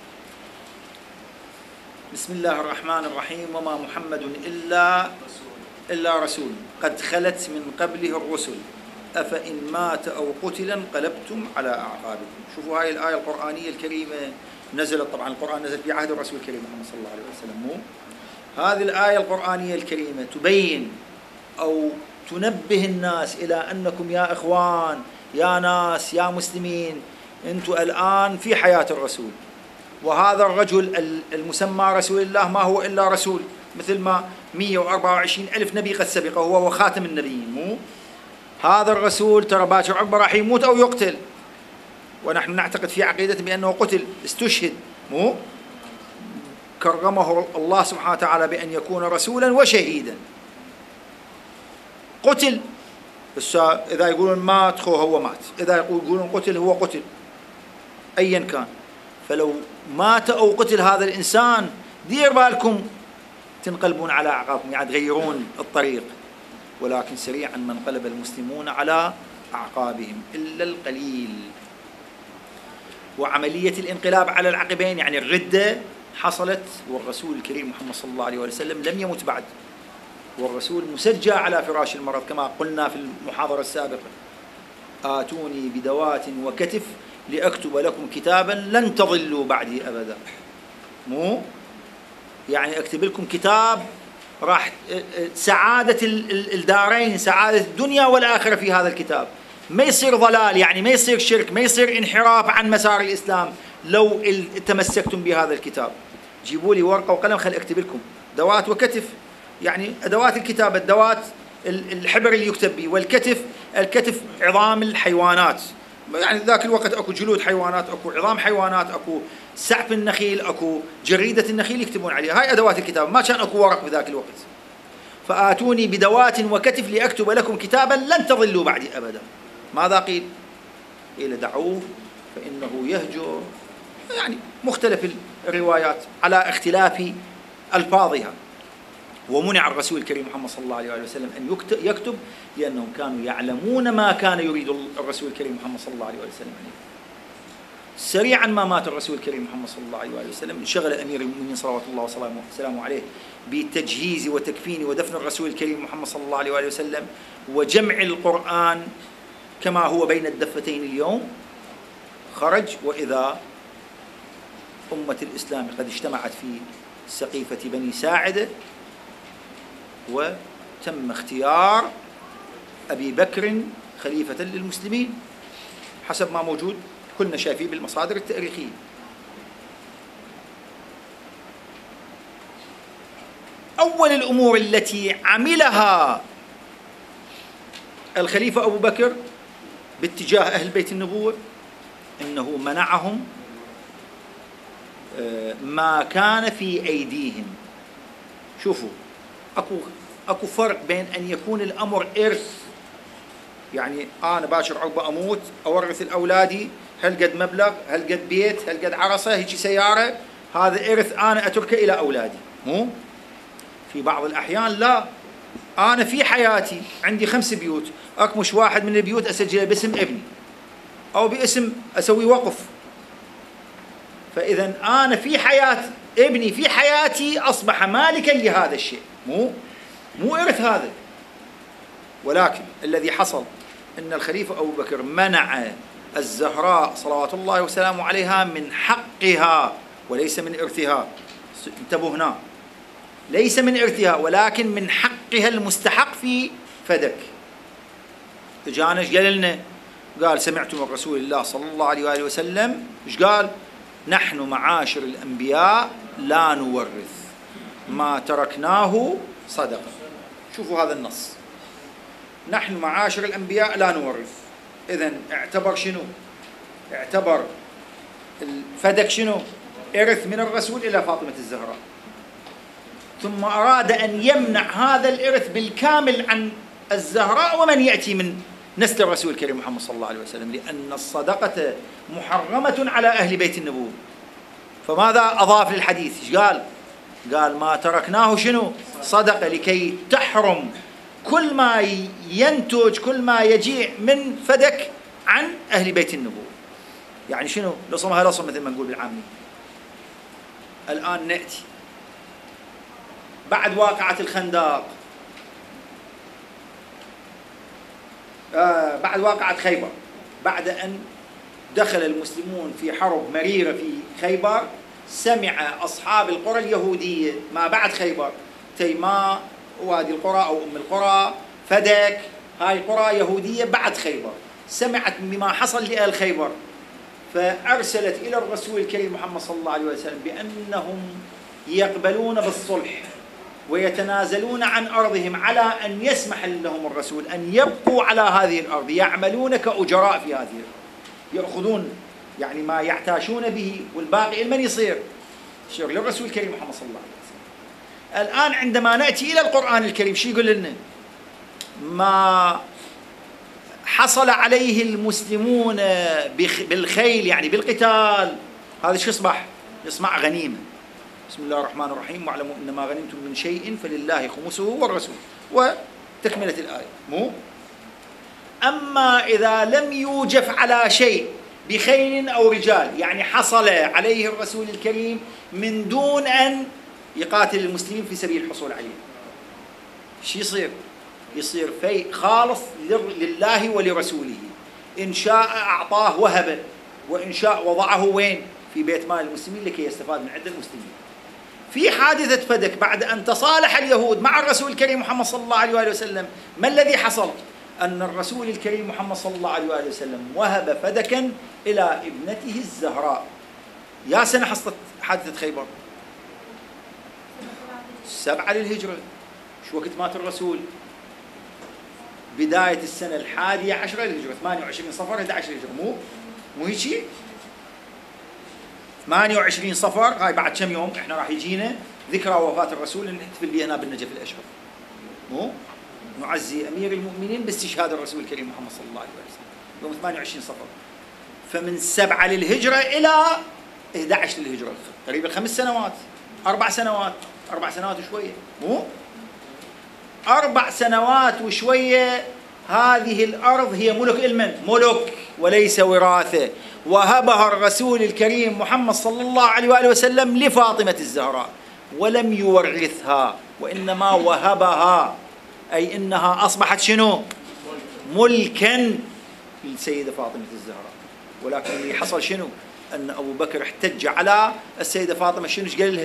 بسم الله الرحمن الرحيم. وما محمد إلا إلا رسول قد خلت من قبله الرسل أفإن مات أو قتل انقلبتم على أعقابكم. شوفوا هاي الآية القرآنية الكريمة نزلت، طبعا القرآن نزل في عهد الرسول الكريم محمد صلى الله عليه وسلم، مو هذه الآية القرآنية الكريمة تبين أو تنبه الناس إلى أنكم يا إخوان يا ناس يا مسلمين أنتم الآن في حياة الرسول، وهذا الرجل المسمى رسول الله ما هو إلا رسول، مثل ما مئة وأربعة وعشرين ألف نبي قد سبقه هو وخاتم النبيين. مو هذا الرسول ترى باكر عقبه راح يموت أو يقتل، ونحن نعتقد في عقيدة بأنه قتل استشهد، مو كرمه الله سبحانه وتعالى بأن يكون رسولا وشهيدا. قتل، بس إذا يقولون مات هو مات، إذا يقولون قتل هو قتل أيا كان. فلو مات أو قتل هذا الإنسان دير بالكم تنقلبون على أعقابكم، يعني تغيرون الطريق. ولكن سريعا ما انقلب المسلمون على أعقابهم إلا القليل. وعملية الانقلاب على العقبين يعني الردة حصلت والرسول الكريم محمد صلى الله عليه وسلم لم يمت بعد، والرسول مسجى على فراش المرض كما قلنا في المحاضرة السابقة: آتوني بدوات وكتف لأكتب لكم كتابا لن تضلوا بعدي أبدا. مو يعني أكتب لكم كتاب راح سعادة الدارين، سعادة الدنيا والآخرة في هذا الكتاب، ما يصير ضلال، يعني ما يصير شرك، ما يصير انحراف عن مسار الإسلام لو تمسكتم بهذا الكتاب. جيبوا لي ورقة وقلم خل أكتب لكم. دوات وكتف يعني أدوات الكتابة، الدوات الحبر اللي يكتب به، والكتف الكتف عظام الحيوانات، يعني ذاك الوقت أكو جلود حيوانات، أكو عظام حيوانات، أكو سعف النخيل، أكو جريدة النخيل يكتبون عليها. هاي أدوات الكتابة، ما كان أكو ورق بذاك الوقت. فآتوني بدوات وكتف لأكتب لكم كتابا لن تضلوا بعدي أبدا. ماذا قيل؟ قيل دعوه فإنه يهجر، يعني مختلف الروايات على اختلاف ألفاظها. ومنع الرسول الكريم محمد صلى الله عليه وسلم أن يكتب لأنهم كانوا يعلمون ما كان يريد الرسول الكريم محمد صلى الله عليه وسلم عليه. سريعا ما مات الرسول الكريم محمد صلى الله عليه وسلم انشغل أمير المؤمنين صلوات الله وسلامه عليه بتجهيز وتكفين ودفن الرسول الكريم محمد صلى الله عليه وسلم وجمع القرآن كما هو بين الدفتين اليوم. خرج وإذا أمة الإسلام قد اجتمعت في سقيفة بني ساعدة، وتم اختيار أبي بكر خليفة للمسلمين حسب ما موجود كلنا شايفين بالمصادر التاريخية. أول الأمور التي عملها الخليفة أبو بكر باتجاه أهل بيت النبوة إنه منعهم ما كان في أيديهم. شوفوا، أكو أكو فرق بين أن يكون الأمر إرث، يعني أنا باشر عقب أموت أورث الأولادي هل قد مبلغ، هل قد بيت، هل قد عرصة، هيك سيارة، هذا إرث أنا أتركه إلى أولادي. مو في بعض الأحيان لا، أنا في حياتي عندي خمس بيوت، أكمش واحد من البيوت أسجله باسم ابني أو باسم أسوي وقف، فإذا أنا في حياة ابني في حياتي أصبح مالكا لهذا الشيء، مو مو إرث هذا. ولكن الذي حصل أن الخليفة أبو بكر منع الزهراء صلوات الله وسلامه عليها من حقها وليس من إرثها. انتبهوا هنا، ليس من إرثها ولكن من حقها المستحق في فدك. اجانا ايش قال لنا؟ قال سمعت من رسول الله صلى الله عليه وآله وسلم ايش قال؟ نحن معاشر الأنبياء لا نورث، ما تركناه صدقة. شوفوا هذا النص، نحن معاشر الأنبياء لا نورث. إذن اعتبر شنو؟ اعتبر الفدك شنو؟ إرث من الرسول إلى فاطمة الزهراء، ثم أراد أن يمنع هذا الإرث بالكامل عن الزهراء ومن يأتي من نسل الرسول الكريم محمد صلى الله عليه وسلم، لأن الصدقة محرمة على أهل بيت النبوة. فماذا أضاف للحديث؟ ايش قال؟ قال ما تركناه شنو؟ صدقة، لكي تحرم كل ما ينتج كل ما يجيء من فدك عن أهل بيت النبوة. يعني شنو؟ لصمها لصم مثل ما نقول بالعامي. الآن نأتي بعد واقعة الخندق، آه بعد واقعة خيبر، بعد أن دخل المسلمون في حرب مريرة في خيبر، سمع أصحاب القرى اليهودية ما بعد خيبر، تيماء، وادي القرى أو أم القرى، فدك، هاي قرى يهودية بعد خيبر، سمعت بما حصل لأهل خيبر، فأرسلت إلى الرسول الكريم محمد صلى الله عليه وسلم بأنهم يقبلون بالصلح ويتنازلون عن أرضهم على أن يسمح لهم الرسول أن يبقوا على هذه الأرض، يعملون كأجراء في هذه الأرض، يأخذون يعني ما يعتاشون به والباقي لمن يصير؟ يصير للرسول الكريم محمد صلى الله عليه وسلم. الآن عندما نأتي إلى القرآن الكريم شو يقول لنا؟ ما حصل عليه المسلمون بالخيل يعني بالقتال، هذا شو يصبح؟ يصبح غنيمة. بسم الله الرحمن الرحيم، واعلموا ان ما غنمتم من شيء فلله خمسه والرسول، وتكملة الآية. مو أما إذا لم يوجف على شيء بخيل أو رجال، يعني حصل عليه الرسول الكريم من دون أن يقاتل المسلمين في سبيل الحصول عليه، شو يصير؟ يصير فيء خالص لله ولرسوله، إن شاء أعطاه وهبه، وإن شاء وضعه وين؟ في بيت مال المسلمين لكي يستفاد من عند المسلمين. في حادثة فدك بعد أن تصالح اليهود مع الرسول الكريم محمد صلى الله عليه وآله وسلم، ما الذي حصل؟ أن الرسول الكريم محمد صلى الله عليه وآله وسلم وهب فدكا إلى ابنته الزهراء. يا سنة حصلت حادثة خيبر؟ سبعة للهجرة. شو وقت مات الرسول؟ بداية السنة الحادية عشرة للهجرة، ثمانية وعشرين صفر إحدى عشر للهجرة. مو مو هيك شيء؟ ثمانية وعشرين صفر، هاي بعد كم يوم احنا راح يجينا ذكرى وفاة الرسول اللي نحتفل بها هنا بالنجف الأشرف. مو نعزي أمير المؤمنين باستشهاد الرسول الكريم محمد صلى الله عليه وسلم يوم ثمانية وعشرين صفر. فمن سبعة للهجرة إلى إحدى عشر للهجرة، قريب الخمس سنوات، أربع سنوات، أربع سنوات وشوية، مو أربع سنوات وشوية. هذه الأرض هي ملك المن، ملك وليس وراثة، وهبها الرسول الكريم محمد صلى الله عليه وآله وسلم لفاطمة الزهراء، ولم يورثها وإنما وهبها، أي إنها أصبحت شنو؟ ملكا للسيدة فاطمة الزهراء. ولكن اللي حصل شنو؟ أن أبو بكر احتج على السيدة فاطمة، شنو ايش قال لها؟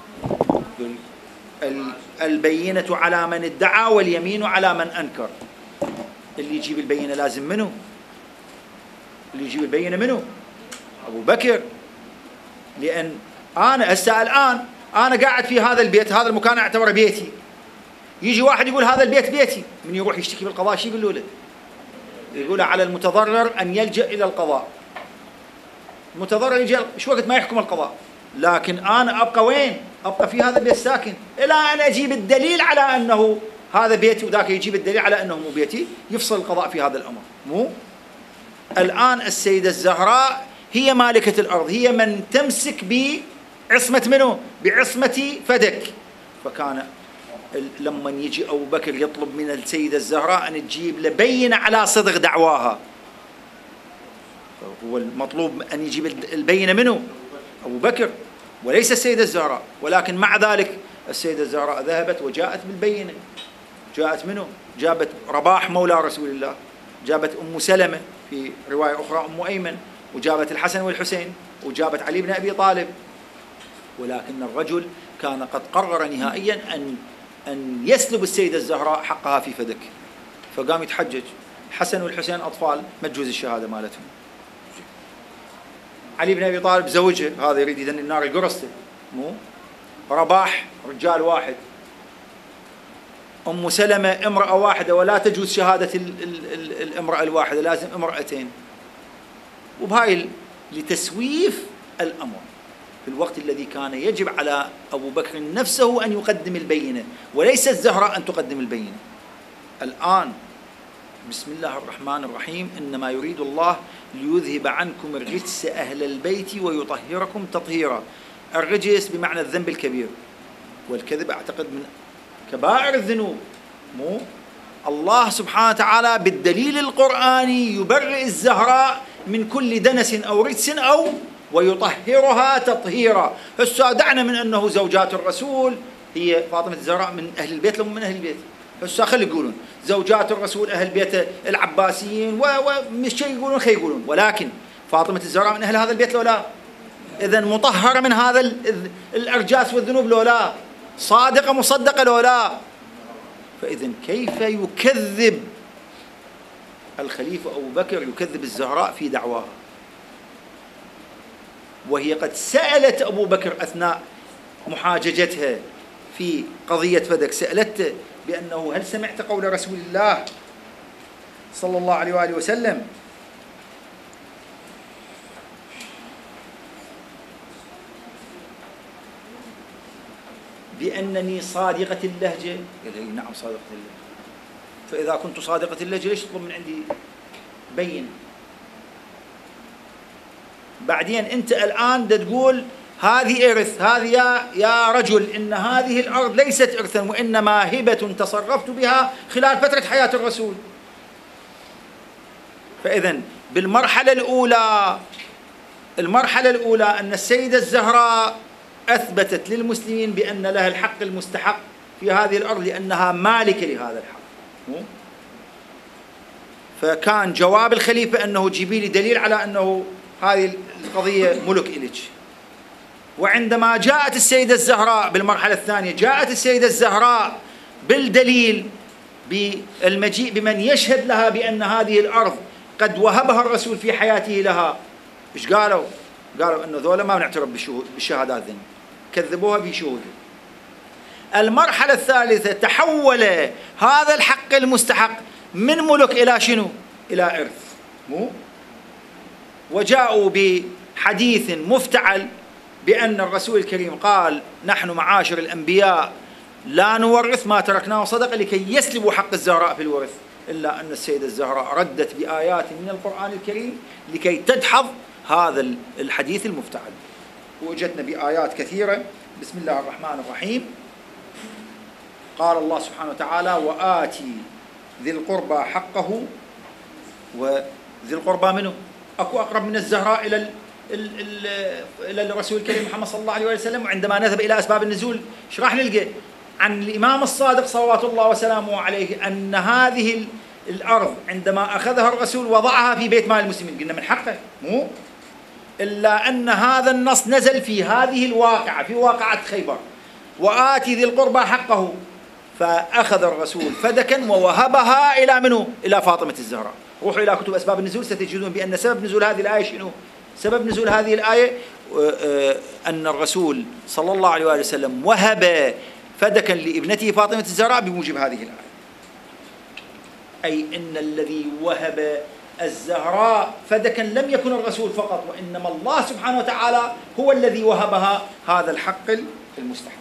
البينة على من ادعى واليمين على من أنكر. اللي يجيب البينة لازم منه؟ اللي يجيب البينة منه؟ أبو بكر. لأن أنا هسه الآن أنا قاعد في هذا البيت، هذا المكان أعتبره بيتي، يجي واحد يقول هذا البيت بيتي، من يروح يشتكي بالقضاء شو يقول له؟ يقول على المتضرر أن يلجأ إلى القضاء. المتضرر يجي ايش وقت ما يحكم القضاء، لكن أنا أبقى وين؟ أبقى في هذا البيت ساكن إلى أن أجيب الدليل على أنه هذا بيتي، وذاك يجيب الدليل على أنه مو بيتي، يفصل القضاء في هذا الأمر. مو الآن السيدة الزهراء هي مالكة الأرض، هي من تمسك بعصمة منه؟ بعصمة فدك. فكان لما يجي أبو بكر يطلب من السيدة الزهراء أن تجيب له بينة على صدق دعواها، هو المطلوب أن يجيب البينة منه؟ أبو بكر وليس السيدة الزهراء. ولكن مع ذلك السيدة الزهراء ذهبت وجاءت بالبينة. جاءت منه؟ جابت رباح مولى رسول الله، جابت أم سلمة في رواية أخرى أم أيمن، وجابت الحسن والحسين، وجابت علي بن أبي طالب. ولكن الرجل كان قد قرر نهائيا أن أن يسلب السيدة الزهراء حقها في فدك، فقام يتحجج. الحسن والحسين أطفال ما تجوز الشهادة مالتهم. علي بن أبي طالب زوجه، هذا يريد يدن النار القرصته، مو رباح رجال واحد، أم سلمة امرأة واحدة، ولا تجوز شهادة ال ال ال الامرأة الواحدة، لازم امرأتين. وبهاي لتسويف الأمر في الوقت الذي كان يجب على أبو بكر نفسه أن يقدم البينة، وليس الزهراء أن تقدم البينة. الآن بسم الله الرحمن الرحيم، إنما يريد الله ليذهب عنكم الرجس أهل البيت ويطهركم تطهيرا. الرجس بمعنى الذنب الكبير، والكذب أعتقد من كبائر الذنوب. مو الله سبحانه وتعالى بالدليل القرآني يبرئ الزهراء من كل دنس أو رجس أو ويطهرها تطهيرا. هسه دعنا من أنه زوجات الرسول هي فاطمة الزهراء من أهل البيت لهم من أهل البيت، هسه خلي يقولون زوجات الرسول أهل بيت العباسيين ومش شيء يقولون خي يقولون، ولكن فاطمة الزهراء من أهل هذا البيت لو لا؟ إذا مطهرة من هذا الأرجاس والذنوب لو لا؟ صادقة مصدقة لو لا؟ فإذا كيف يكذب الخليفة أبو بكر، يكذب الزهراء في دعواها، وهي قد سألت أبو بكر أثناء محاججتها في قضية فدك، سألته بأنه هل سمعت قول رسول الله صلى الله عليه وآله وسلم بأنني صادقة اللهجة؟ قال لي نعم صادقة اللهجة. فإذا كنت صادقة اللهجة ليش تطلب من عندي بين؟ بعدين أنت الآن تقول هذه إرث، هذه يا يا رجل إن هذه الأرض ليست إرثا وإنما هبة تصرفت بها خلال فترة حياة الرسول. فإذا بالمرحلة الأولى المرحلة الأولى أن السيدة الزهراء أثبتت للمسلمين بأن لها الحق المستحق في هذه الأرض لأنها مالكة لهذا الحق. فكان جواب الخليفة أنه جيبي لي دليل على أنه هذه القضية ملك إليك. وعندما جاءت السيدة الزهراء بالمرحلة الثانية، جاءت السيدة الزهراء بالدليل بالمجيء بمن يشهد لها بأن هذه الأرض قد وهبها الرسول في حياته لها. إيش قالوا؟ قالوا أنه ذولا ما نعترف بالشهادات ذن، كذبوها بشهود. المرحلة الثالثة تحول هذا الحق المستحق من ملك إلى شنو؟ إلى إرث. مو وجاءوا بحديث مفتعل بأن الرسول الكريم قال نحن معاشر الأنبياء لا نورث ما تركناه صدقة لكي يسلبوا حق الزهراء في الورث، إلا أن السيدة الزهراء ردت بآيات من القرآن الكريم لكي تدحض هذا الحديث المفتعل، وجدنا بآيات كثيرة. بسم الله الرحمن الرحيم. قال الله سبحانه وتعالى: وآتي ذي القربى حقه. وذي القربى منه؟ أكو أقرب من الزهراء إلى إلى الرسول الكريم محمد صلى الله عليه وسلم. وعندما نذهب إلى أسباب النزول ايش راح نلقى؟ عن الإمام الصادق صلوات الله وسلامه عليه أن هذه الأرض عندما أخذها الرسول وضعها في بيت مال المسلمين، قلنا من حقه مو؟ إلا أن هذا النص نزل في هذه الواقعة، في واقعة خيبر: وآتي ذي القربى حقه. فأخذ الرسول فدكا ووهبها إلى منه؟ إلى فاطمة الزهراء. روحوا إلى كتب أسباب النزول ستجدون بأن سبب نزول هذه الآية شنو؟ سبب نزول هذه الآية أن الرسول صلى الله عليه وسلم وهب فدكا لابنته فاطمة الزهراء بموجب هذه الآية، أي أن الذي وهب الزهراء فدكا لم يكن الرسول فقط، وإنما الله سبحانه وتعالى هو الذي وهبها هذا الحق المستحق.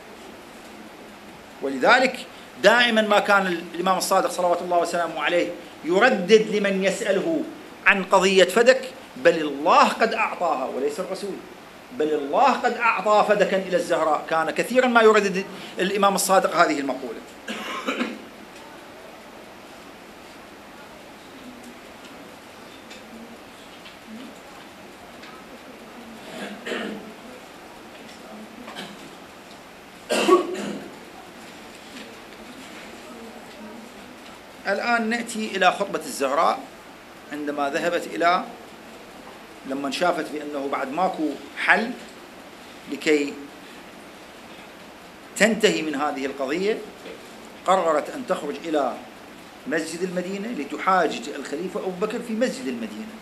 ولذلك دائما ما كان الإمام الصادق صلوات الله وسلامه عليه يردد لمن يسأله عن قضية فدك: بل الله قد أعطاها وليس الرسول، بل الله قد أعطى فدكا إلى الزهراء. كان كثيرا ما يردد الإمام الصادق هذه المقولة. الآن نأتي إلى خطبة الزهراء عندما ذهبت إلى، لما شافت بأنه بعد ماكو حل لكي تنتهي من هذه القضية، قررت أن تخرج إلى مسجد المدينة لتحاجج الخليفة أبو بكر في مسجد المدينة.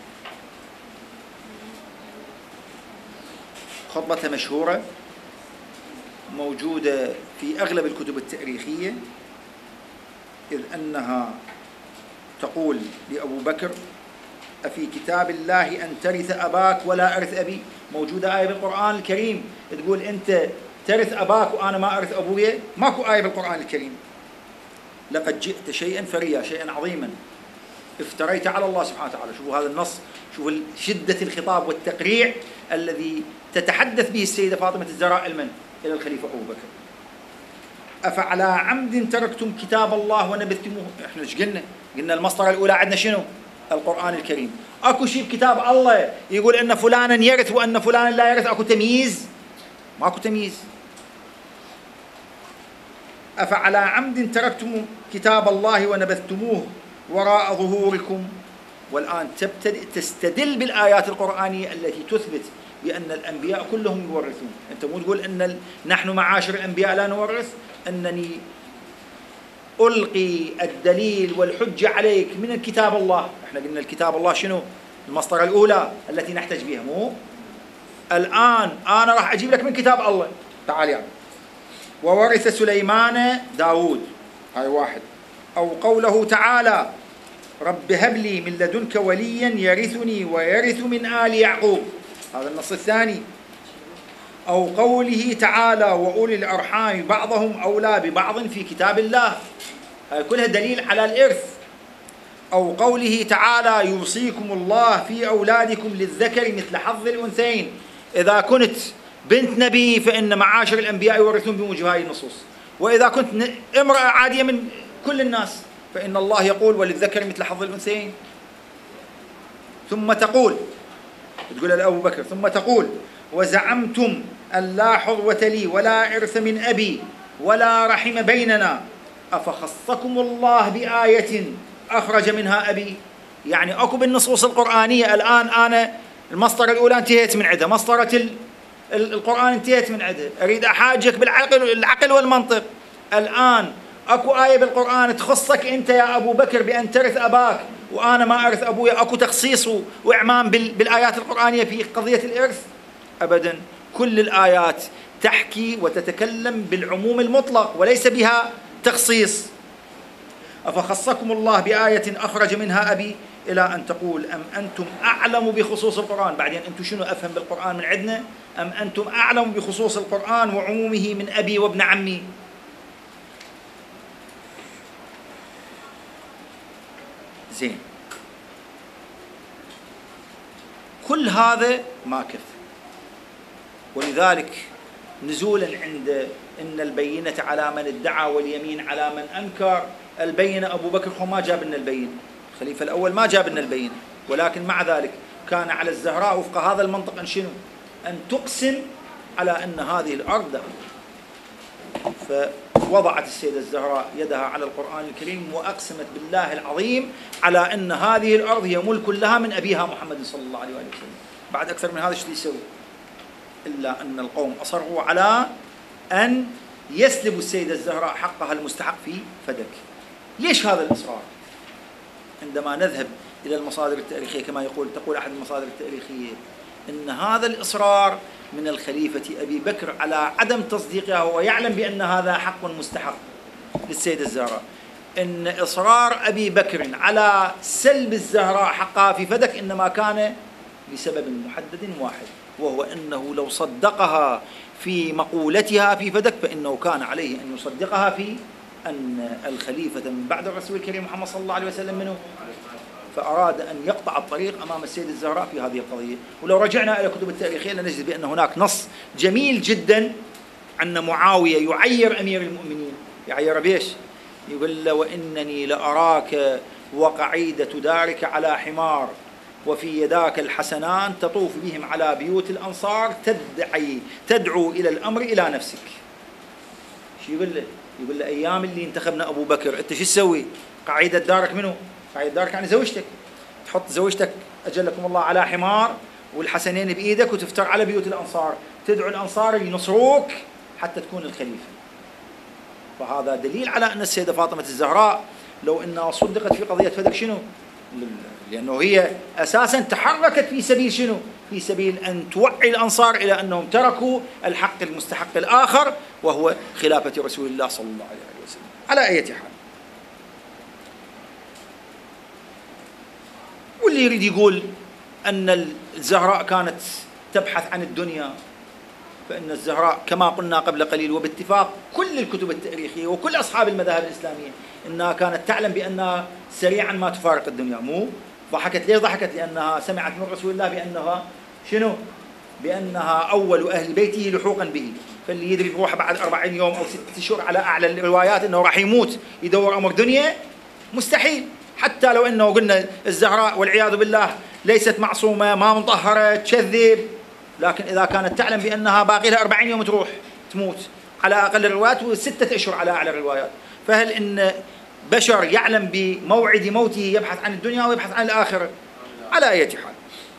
خطبتها مشهورة موجودة في أغلب الكتب التاريخية، إذ أنها تقول لأبو بكر: أفي كتاب الله أن ترث أباك ولا أرث أبي؟ موجودة آية بالقرآن الكريم تقول أنت ترث أباك وأنا ما أرث أبويا؟ ماكو آية بالقرآن الكريم. لقد جئت شيئا فريا، شيئا عظيما، افتريت على الله سبحانه وتعالى. شوفوا هذا النص، شوفوا شدة الخطاب والتقريع الذي تتحدث به السيدة فاطمة الزهراء المن إلى الخليفة أبو بكر. أفعلى عمد تركتم كتاب الله ونبذتموه؟ إحنا إيش قلنا؟ قلنا المسطرة الأولى عندنا شنو؟ القرآن الكريم. أكو شيء بكتاب الله يقول أن فلانا يرث وأن فلانا لا يرث؟ أكو تمييز؟ ماكو تمييز. أفعلى عمد تركتم كتاب الله ونبذتموه وراء ظهوركم؟ والآن تبتدئ تستدل بالآيات القرآنية التي تثبت بأن الأنبياء كلهم يورثون. أنت مو تقول أن نحن معاشر الأنبياء لا نورث، أنني ألقي الدليل والحجة عليك من الكتاب الله. احنا قلنا الكتاب الله شنو؟ المسطرة الأولى التي نحتج بها، مو؟ الآن أنا راح أجيب لك من كتاب الله. تعال يعني: وورث سليمان داود، هاي واحد. أو قوله تعالى: رب هب لي من لدنك وليا يرثني ويرث من آل يعقوب، هذا النص الثاني. أو قوله تعالى: وأولي الأرحام بعضهم أولى ببعض في كتاب الله، هاي كلها دليل على الإرث. أو قوله تعالى: يوصيكم الله في أولادكم للذكر مثل حظ الأنثيين، إذا كنت بنت نبي فإن معاشر الأنبياء يورثون بموجب هذه النصوص، وإذا كنت امرأة عادية من كل الناس فإن الله يقول: وللذكر مثل حظ الأنثيين. ثم تقول، تقول لأبو بكر: ثم تقول: وزعمتم أن لا حظوة لي ولا إرث من أبي ولا رحم بيننا، أفخصكم الله بآية أخرج منها أبي؟ يعني أكو بالنصوص القرآنية الآن أنا المسطرة الأولى انتهيت من عدها، مسطرة القرآن انتهيت من عدها، أريد أحاجك بالعقل العقل والمنطق. الآن أكو آية بالقرآن تخصك أنت يا أبو بكر بأن ترث أباك وأنا ما أرث أبويا؟ أكو تخصيص وإعمام بالآيات القرآنية في قضية الإرث؟ أبدا. كل الآيات تحكي وتتكلم بالعموم المطلق وليس بها تخصيص. أفخصكم الله بآية أخرج منها أبي، إلى أن تقول: أم أنتم أعلم بخصوص القرآن؟ بعدين أنتم شنو أفهم بالقرآن من عندنا؟ أم أنتم أعلم بخصوص القرآن وعمومه من أبي وابن عمي؟ زين، كل هذا ما كفى، ولذلك نزولا عند إن البينة على من ادعى واليمين على من أنكر. البينة أبو بكر هو ما جاب لنا البينة، الخليفة الأول ما جاب لنا البينة، ولكن مع ذلك كان على الزهراء وفق هذا المنطق أن شنو؟ أن تقسم على أن هذه الأرض له. فوضعت السيدة الزهراء يدها على القرآن الكريم وأقسمت بالله العظيم على أن هذه الأرض هي ملك لها من أبيها محمد صلى الله عليه وسلم. بعد أكثر من هذا ايش يسوي؟ إلا أن القوم أصروا على أن يسلبوا السيدة الزهراء حقها المستحق في فدك. ليش هذا الإصرار؟ عندما نذهب إلى المصادر التاريخية كما يقول تقول أحد المصادر التاريخية إن هذا الإصرار من الخليفة أبي بكر على عدم تصديقها، وهو يعلم بأن هذا حق مستحق للسيدة الزهراء. إن إصرار أبي بكر على سلب الزهراء حقها في فدك إنما كان لسبب محدد واحد، وهو أنه لو صدقها في مقولتها في فدك فإنه كان عليه أن يصدقها في أن الخليفة من بعد الرسول الكريم محمد صلى الله عليه وسلم منه، فأراد أن يقطع الطريق أمام السيدة الزهراء في هذه القضية. ولو رجعنا إلى كتب التاريخية لنجد بأن هناك نص جميل جدا أن معاوية يعير أمير المؤمنين. يعير بيش؟ يقول له وإنني لأراك وقعيدة دارك على حمار وفي يداك الحسنان تطوف بهم على بيوت الأنصار تدعي تدعو إلى الأمر إلى نفسك. شو يقول له؟ يقول له أيام اللي انتخبنا أبو بكر أنت شو تسوي؟ قاعدة دارك منه؟ قاعدة دارك يعني زوجتك، تحط زوجتك أجلكم الله على حمار والحسنين بإيدك وتفتر على بيوت الأنصار، تدعو الأنصار ينصروك حتى تكون الخليفة. فهذا دليل على أن السيدة فاطمة الزهراء لو أنها صدقت في قضية فدك شنو؟ لأنه هي أساسا تحركت في سبيل شنو؟ في سبيل أن توعي الأنصار إلى أنهم تركوا الحق المستحق الآخر وهو خلافة رسول الله صلى الله عليه وسلم. على أي حال، واللي يريد يقول أن الزهراء كانت تبحث عن الدنيا، فإن الزهراء كما قلنا قبل قليل وباتفاق كل الكتب التاريخية وكل أصحاب المذاهب الإسلامية أنها كانت تعلم بأنها سريعا ما تفارق الدنيا. مو ضحكت، ليه ضحكت؟ لأنها سمعت من رسول الله بأنها شنو؟ بأنها أول أهل بيته لحوقا به، فاللي يدري بروحه بعد أربعين يوم أو ستة أشهر على أعلى الروايات أنه راح يموت يدور أمر دنيا مستحيل. حتى لو أنه قلنا الزهراء والعياذ بالله ليست معصومة ما مطهرة تكذب، لكن إذا كانت تعلم بأنها باقي لها أربعين يوم تروح تموت على أقل الروايات وستة أشهر على أعلى الروايات، فهل إن بشر يعلم بموعد موته يبحث عن الدنيا ويبحث عن الآخرة؟ على أي حال،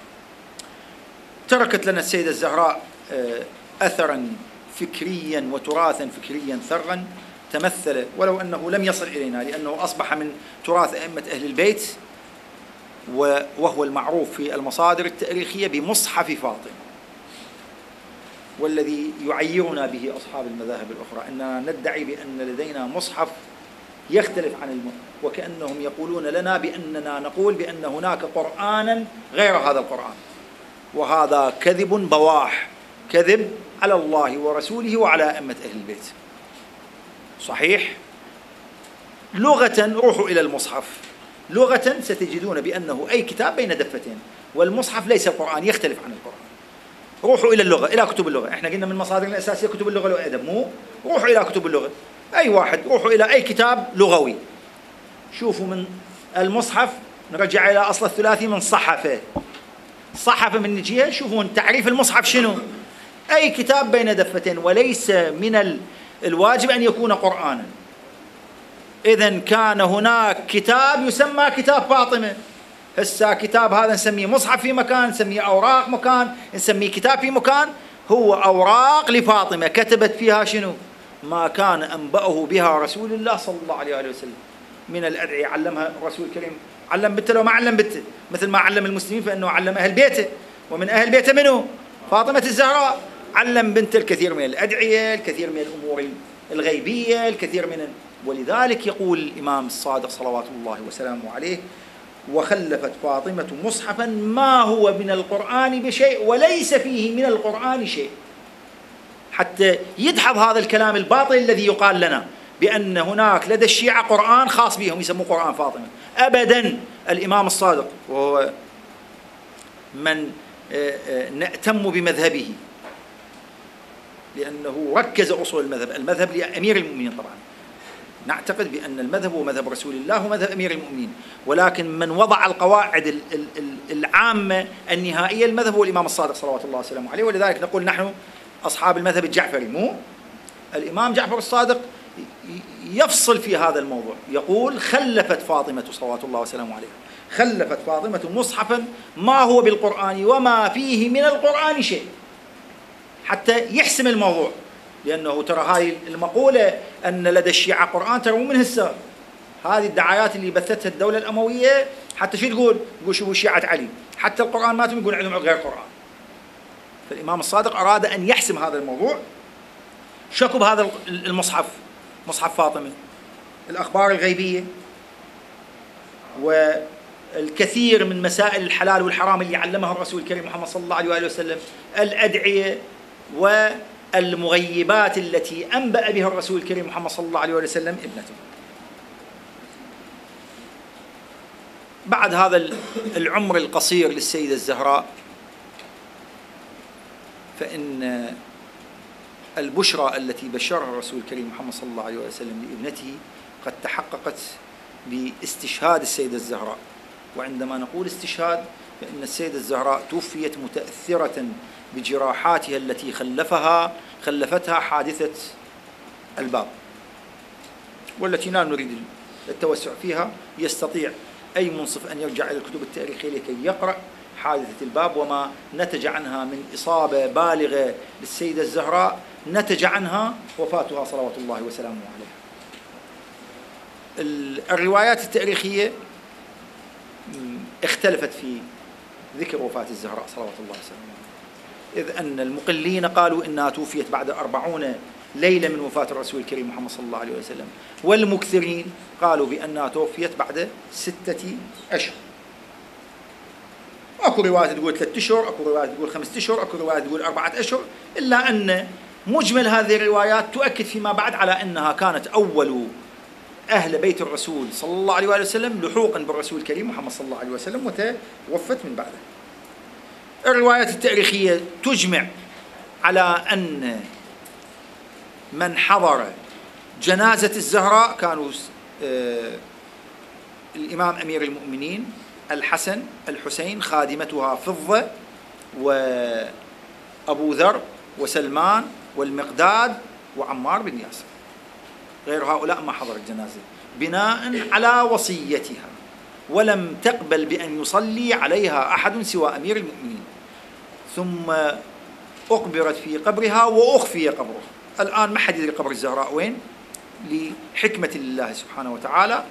تركت لنا السيدة الزهراء أثرا فكريا وتراثا فكريا ثرا تمثل ولو أنه لم يصل إلينا لأنه أصبح من تراث أئمة أهل البيت، وهو المعروف في المصادر التاريخية بمصحف فاطمة، والذي يعيرنا به أصحاب المذاهب الأخرى أننا ندعي بأن لدينا مصحف يختلف عن الم... وكأنهم يقولون لنا بأننا نقول بأن هناك قرآنا غير هذا القرآن، وهذا كذب بواح، كذب على الله ورسوله وعلى أئمة أهل البيت. صحيح لغة روحوا إلى المصحف، لغة ستجدون بأنه أي كتاب بين دفتين، والمصحف ليس القرآن يختلف عن القرآن. روحوا إلى اللغة، إلى كتب اللغة، إحنا قلنا من مصادرنا الأساسية كتب اللغة والأدب، مو روحوا إلى كتب اللغة، أي واحد روحوا إلى أي كتاب لغوي شوفوا من المصحف، نرجع إلى أصل الثلاثي من صحفة، صحفة من نجيها شوفون تعريف المصحف شنو؟ أي كتاب بين دفتين، وليس من الواجب أن يكون قرآنا. إذن كان هناك كتاب يسمى كتاب فاطمة، هسا كتاب هذا نسميه مصحف في مكان، نسميه أوراق مكان، نسميه كتاب في مكان، هو أوراق لفاطمة كتبت فيها شنو؟ ما كان أنبأه بها رسول الله صلى الله عليه وسلم من الأدعية علمها الرسول الكريم، علم بنته لو ما علم بنته، مثل ما علم المسلمين فإنه علم أهل بيته، ومن أهل بيته منه فاطمة الزهراء، علم بنته الكثير من الأدعية، الكثير من الأمور الغيبية، الكثير من، ولذلك يقول الإمام الصادق صلوات الله وسلامه عليه: وخلفت فاطمة مصحفا ما هو من القرآن بشيء وليس فيه من القرآن شيء، حتى يدحض هذا الكلام الباطل الذي يقال لنا بأن هناك لدى الشيعة قرآن خاص بهم يسموه قرآن فاطمة، أبدا. الإمام الصادق وهو من نأتم بمذهبه لأنه ركز أصول المذهب، المذهب لأمير المؤمنين طبعا، نعتقد بأن المذهب هو مذهب رسول الله ومذهب أمير المؤمنين، ولكن من وضع القواعد العامة النهائية المذهب هو الإمام الصادق صلوات الله وسلامه عليه. ولذلك نقول نحن أصحاب المذهب الجعفري، مو الإمام جعفر الصادق يفصل في هذا الموضوع، يقول خلفت فاطمة صلوات الله وسلامه عليها، خلفت فاطمة مصحفا ما هو بالقرآن وما فيه من القرآن شيء، حتى يحسم الموضوع. لأنه ترى هاي المقولة أن لدى الشيعة قرآن ترى مو من هسه، هذه الدعايات اللي بثتها الدولة الأموية حتى شو تقول؟ تقول شوفوا شيعة علي حتى القرآن ماتوا يقول عندهم غير قرآن. فالإمام الصادق أراد أن يحسم هذا الموضوع، شكوا بهذا المصحف، مصحف فاطمة، الأخبار الغيبية والكثير من مسائل الحلال والحرام اللي علمها الرسول الكريم محمد صلى الله عليه وآله وسلم، الأدعية والمغيبات التي أنبأ بها الرسول الكريم محمد صلى الله عليه وآله وسلم ابنته. بعد هذا العمر القصير للسيدة الزهراء، فإن البشرى التي بشرها الرسول الكريم محمد صلى الله عليه وسلم لابنته قد تحققت باستشهاد السيدة الزهراء. وعندما نقول استشهاد فإن السيدة الزهراء توفيت متأثرة بجراحاتها التي خلفها خلفتها حادثة الباب، والتي لا نريد التوسع فيها. يستطيع أي منصف أن يرجع إلى الكتب التاريخية لكي يقرأ حادثة الباب وما نتج عنها من إصابة بالغة للسيدة الزهراء، نتج عنها وفاتها صلوات الله وسلامه عليها. الروايات التاريخية اختلفت في ذكر وفاة الزهراء صلوات الله وسلامه عليها، إذ أن المقلين قالوا إنها توفيت بعد أربعون ليلة من وفاة الرسول الكريم محمد صلى الله عليه وسلم، والمكثرين قالوا بأنها توفيت بعد ستة أشهر. أكو رواية تقول ثلاثة أشهر، أكو رواية تقول خمسة أشهر، أكو رواية تقول أربعة أشهر، إلا أن مجمل هذه الروايات تؤكد فيما بعد على أنها كانت أول أهل بيت الرسول صلى الله عليه وسلم لحوقا بالرسول الكريم محمد صلى الله عليه وسلم، وتوفت من بعده. الروايات التاريخية تجمع على أن من حضر جنازة الزهراء كانوا الإمام أمير المؤمنين الحسن الحسين، خادمتها فضة، وأبو ذر وسلمان والمقداد وعمار بن ياسر. غير هؤلاء ما حضر الجنازة بناء على وصيتها، ولم تقبل بأن يصلي عليها أحد سوى أمير المؤمنين. ثم أقبرت في قبرها وأخفي قبرها. الآن ما حد يدري قبر الزهراء وين، لحكمة الله سبحانه وتعالى.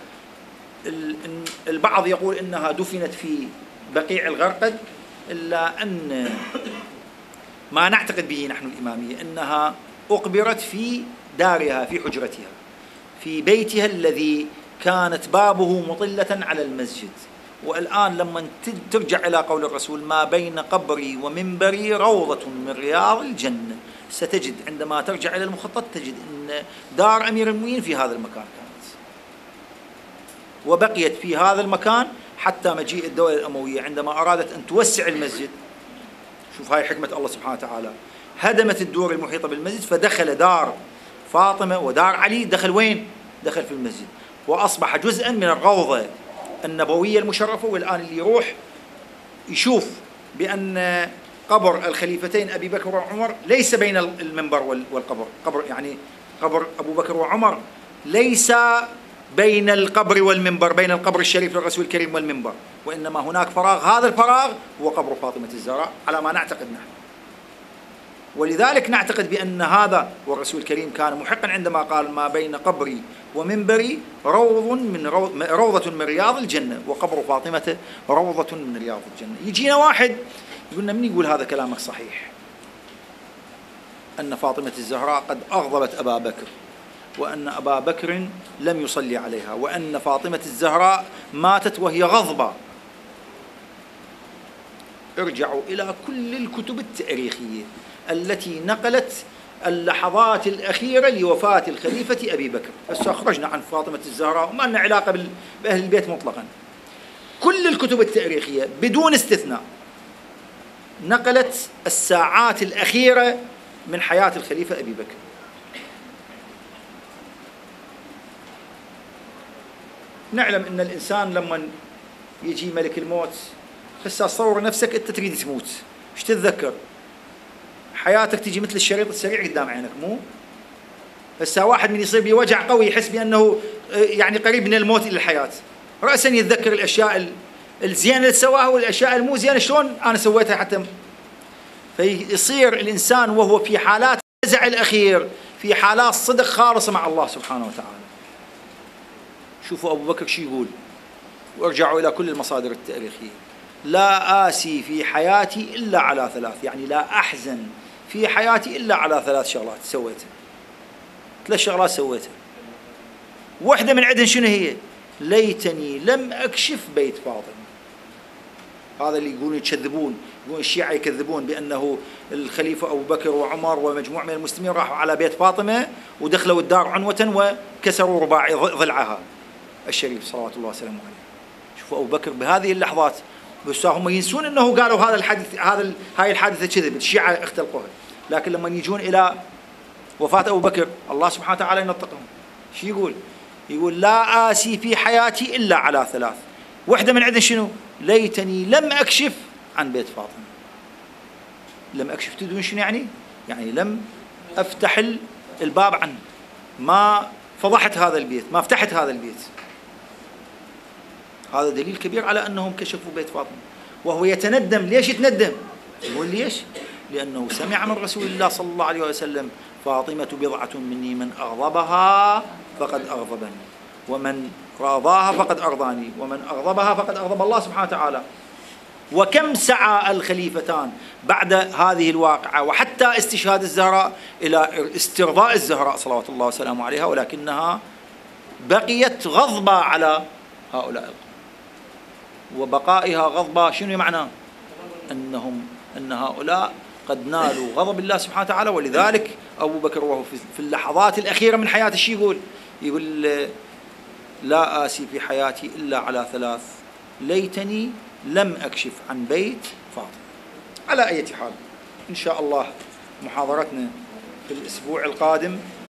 البعض يقول إنها دفنت في بقيع الغرقد، إلا أن ما نعتقد به نحن الإمامية أنها أقبرت في دارها، في حجرتها، في بيتها الذي كانت بابه مطلة على المسجد. والآن لما ترجع إلى قول الرسول ما بين قبري ومنبري روضة من رياض الجنة، ستجد عندما ترجع إلى المخطط تجد أن دار أمير المؤمنين في هذا المكان كانت، وبقيت في هذا المكان حتى مجيء الدولة الأموية عندما أرادت أن توسع المسجد. شوف هاي حكمة الله سبحانه وتعالى، هدمت الدور المحيطة بالمسجد، فدخل دار فاطمة ودار علي، دخل وين؟ دخل في المسجد، وأصبح جزءا من الروضة النبوية المشرفة. والآن اللي يروح يشوف بأن قبر الخليفتين أبي بكر وعمر ليس بين المنبر والقبر، قبر يعني قبر أبو بكر وعمر ليس بين القبر والمنبر، بين القبر الشريف للرسول الكريم والمنبر، وإنما هناك فراغ، هذا الفراغ هو قبر فاطمة الزهراء على ما نعتقد نحن. ولذلك نعتقد بأن هذا والرسول الكريم كان محقا عندما قال ما بين قبري ومنبري روض من روضة من رياض الجنة، وقبر فاطمة روضة من رياض الجنة. يجينا واحد يقولنا من يقول هذا كلامك صحيح، أن فاطمة الزهراء قد أغضبت أبا بكر، وأن أبا بكر لم يصلي عليها، وأن فاطمة الزهراء ماتت وهي غضبة. ارجعوا إلى كل الكتب التاريخية التي نقلت اللحظات الأخيرة لوفاة الخليفة أبي بكر. هسه خرجنا عن فاطمة الزهراء وما لنا علاقة بأهل البيت مطلقا. كل الكتب التاريخية بدون استثناء نقلت الساعات الأخيرة من حياة الخليفة أبي بكر. نعلم أن الإنسان لما يجي ملك الموت، هسه صور نفسك أنت تريد تموت، ايش تتذكر؟ حياتك تجي مثل الشريط السريع قدام عينك، مو؟ هسه واحد من يصير بوجع قوي يحس بأنه يعني قريب من الموت إلى الحياة، رأسا يتذكر الأشياء الزينة اللي سواها والأشياء المو زينة شلون أنا سويتها حتى. فيصير الإنسان وهو في حالات الفزع الأخير في حالات صدق خالصة مع الله سبحانه وتعالى. شوفوا أبو بكر شو يقول، وارجعوا إلى كل المصادر التاريخية: لا آسي في حياتي إلا على ثلاث، يعني لا أحزن في حياتي إلا على ثلاث شغلات سويتها. ثلاث شغلات سويتها، واحدة من عندن شنو هي؟ ليتني لم أكشف بيت فاطمة. هذا اللي يقولون يكذبون، يقولون الشيعة يكذبون بأنه الخليفة أبو بكر وعمر ومجموعة من المسلمين راحوا على بيت فاطمة ودخلوا الدار عنوة وكسروا رباعي ضلعها الشريف صلوات الله وسلامه عليه. شوفوا أبو بكر بهذه اللحظات، بس هم ينسون أنه قالوا هذا الحدث، هذا هاي الحادثة كذب، الشيعة اختلقوها. لكن لما يجون إلى وفاة أبو بكر الله سبحانه وتعالى ينطقهم. شو يقول؟ يقول لا آسي في حياتي إلا على ثلاث، واحدة من عندنا شنو؟ ليتني لم أكشف عن بيت فاطمة. لم أكشف تدرون شنو يعني؟ يعني لم أفتح الباب عنه، ما فضحت هذا البيت، ما فتحت هذا البيت. هذا دليل كبير على أنهم كشفوا بيت فاطمة، وهو يتندم. ليش يتندم؟ يقول ليش؟ لأنه سمع من رسول الله صلى الله عليه وسلم: فاطمة بضعة مني، من أغضبها فقد أغضبني، ومن راضاها فقد أرضاني، ومن أغضبها فقد أغضب الله سبحانه وتعالى. وكم سعى الخليفتان بعد هذه الواقعة وحتى استشهاد الزهراء إلى استرضاء الزهراء صلوات الله وسلامه عليها، ولكنها بقيت غضبة على هؤلاء القوم. وبقائها غضبة شنو معناه؟ أنهم أن هؤلاء قد نالوا غضب الله سبحانه وتعالى. ولذلك أبو بكر وهو في اللحظات الأخيرة من حياته شو يقول؟ يقول لا آسي في حياتي إلا على ثلاث، ليتني لم أكشف عن بيت فاطمة. على أي حال إن شاء الله محاضرتنا في الأسبوع القادم